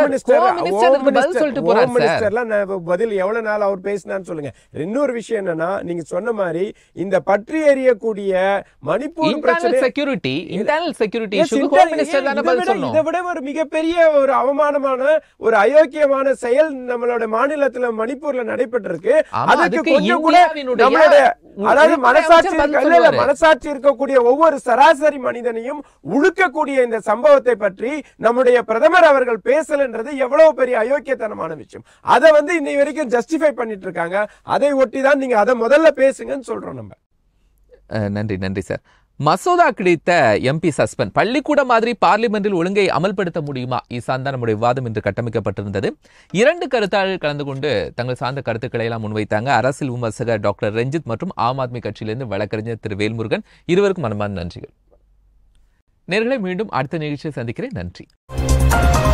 மினிஸ்டர்லாம் பதில் எவ்வளவு நாள் அவர் பேசினான்னு சொல்லுங்க. இன்னொரு விஷயம் என்னன்னா நீங்க சொன்ன மாதிரி இந்த பற்றி எறியக்கூடிய மணிப்பூர் பிரச்சனை security internal security issue home minister தான் பதில் சொல்லணும். இதை விட ஒரு மிகப்பெரிய ஒரு அவமானமான ஒரு அயோக்கியமான செயல் நம்மளோட மாநிலத்துல மணிப்பூர்ல நடைபெற்றிருக்கு. அதுக்கு கொஞ்சம் கூட நம்மளுடைய அதாவது மனசாட்சி இல்ல மனசாட்சி இருக்கக்கூடிய ஒவ்வொரு சராசரி மனிதனையும் உழுக்கக்கூடிய இந்த சம்பவத்தை பற்றி நம்முடைய பிரதமர் அவர்கள் பேசலன்றது எவ்வளவு பெரிய அயோக்கியத்தனமான விஷயம். அதை வந்து இன்னை வரைக்கும் ஜஸ்டிஃபை பண்ணிட்டு இருக்காங்க. அதை ஒட்டிதான் நீங்க அதை முதல்ல பேசுங்கன்னு சொல்றோம் நம்ம. நன்றி நன்றி சார். மசோதா கிடைத்த எம்பி சஸ்பெண்ட். பள்ளிக்கூட மாதிரி பார்லிமெண்டில் ஒழுங்கை அமல்படுத்த முடியுமா? ஈசான் தான் நம்முடைய விவாதம் என்று கட்டமைக்கப்பட்டிருந்தது. இரண்டு கருத்தாளர்கள் கலந்து கொண்டு தங்கள் சார்ந்த கருத்துக்களை எல்லாம் முன்வைத்தாங்க. அரசியல் விமர்சகர் டாக்டர் ரஞ்சித் மற்றும் ஆம் ஆத்மி கட்சியிலிருந்து வழக்கறிஞர் திரு வேல்முருகன். இருவருக்கும் மனமார்ந்த நன்றிகள். நேர்களை மீண்டும் அடுத்த நிகழ்ச்சியை சந்திக்கிறேன். நன்றி.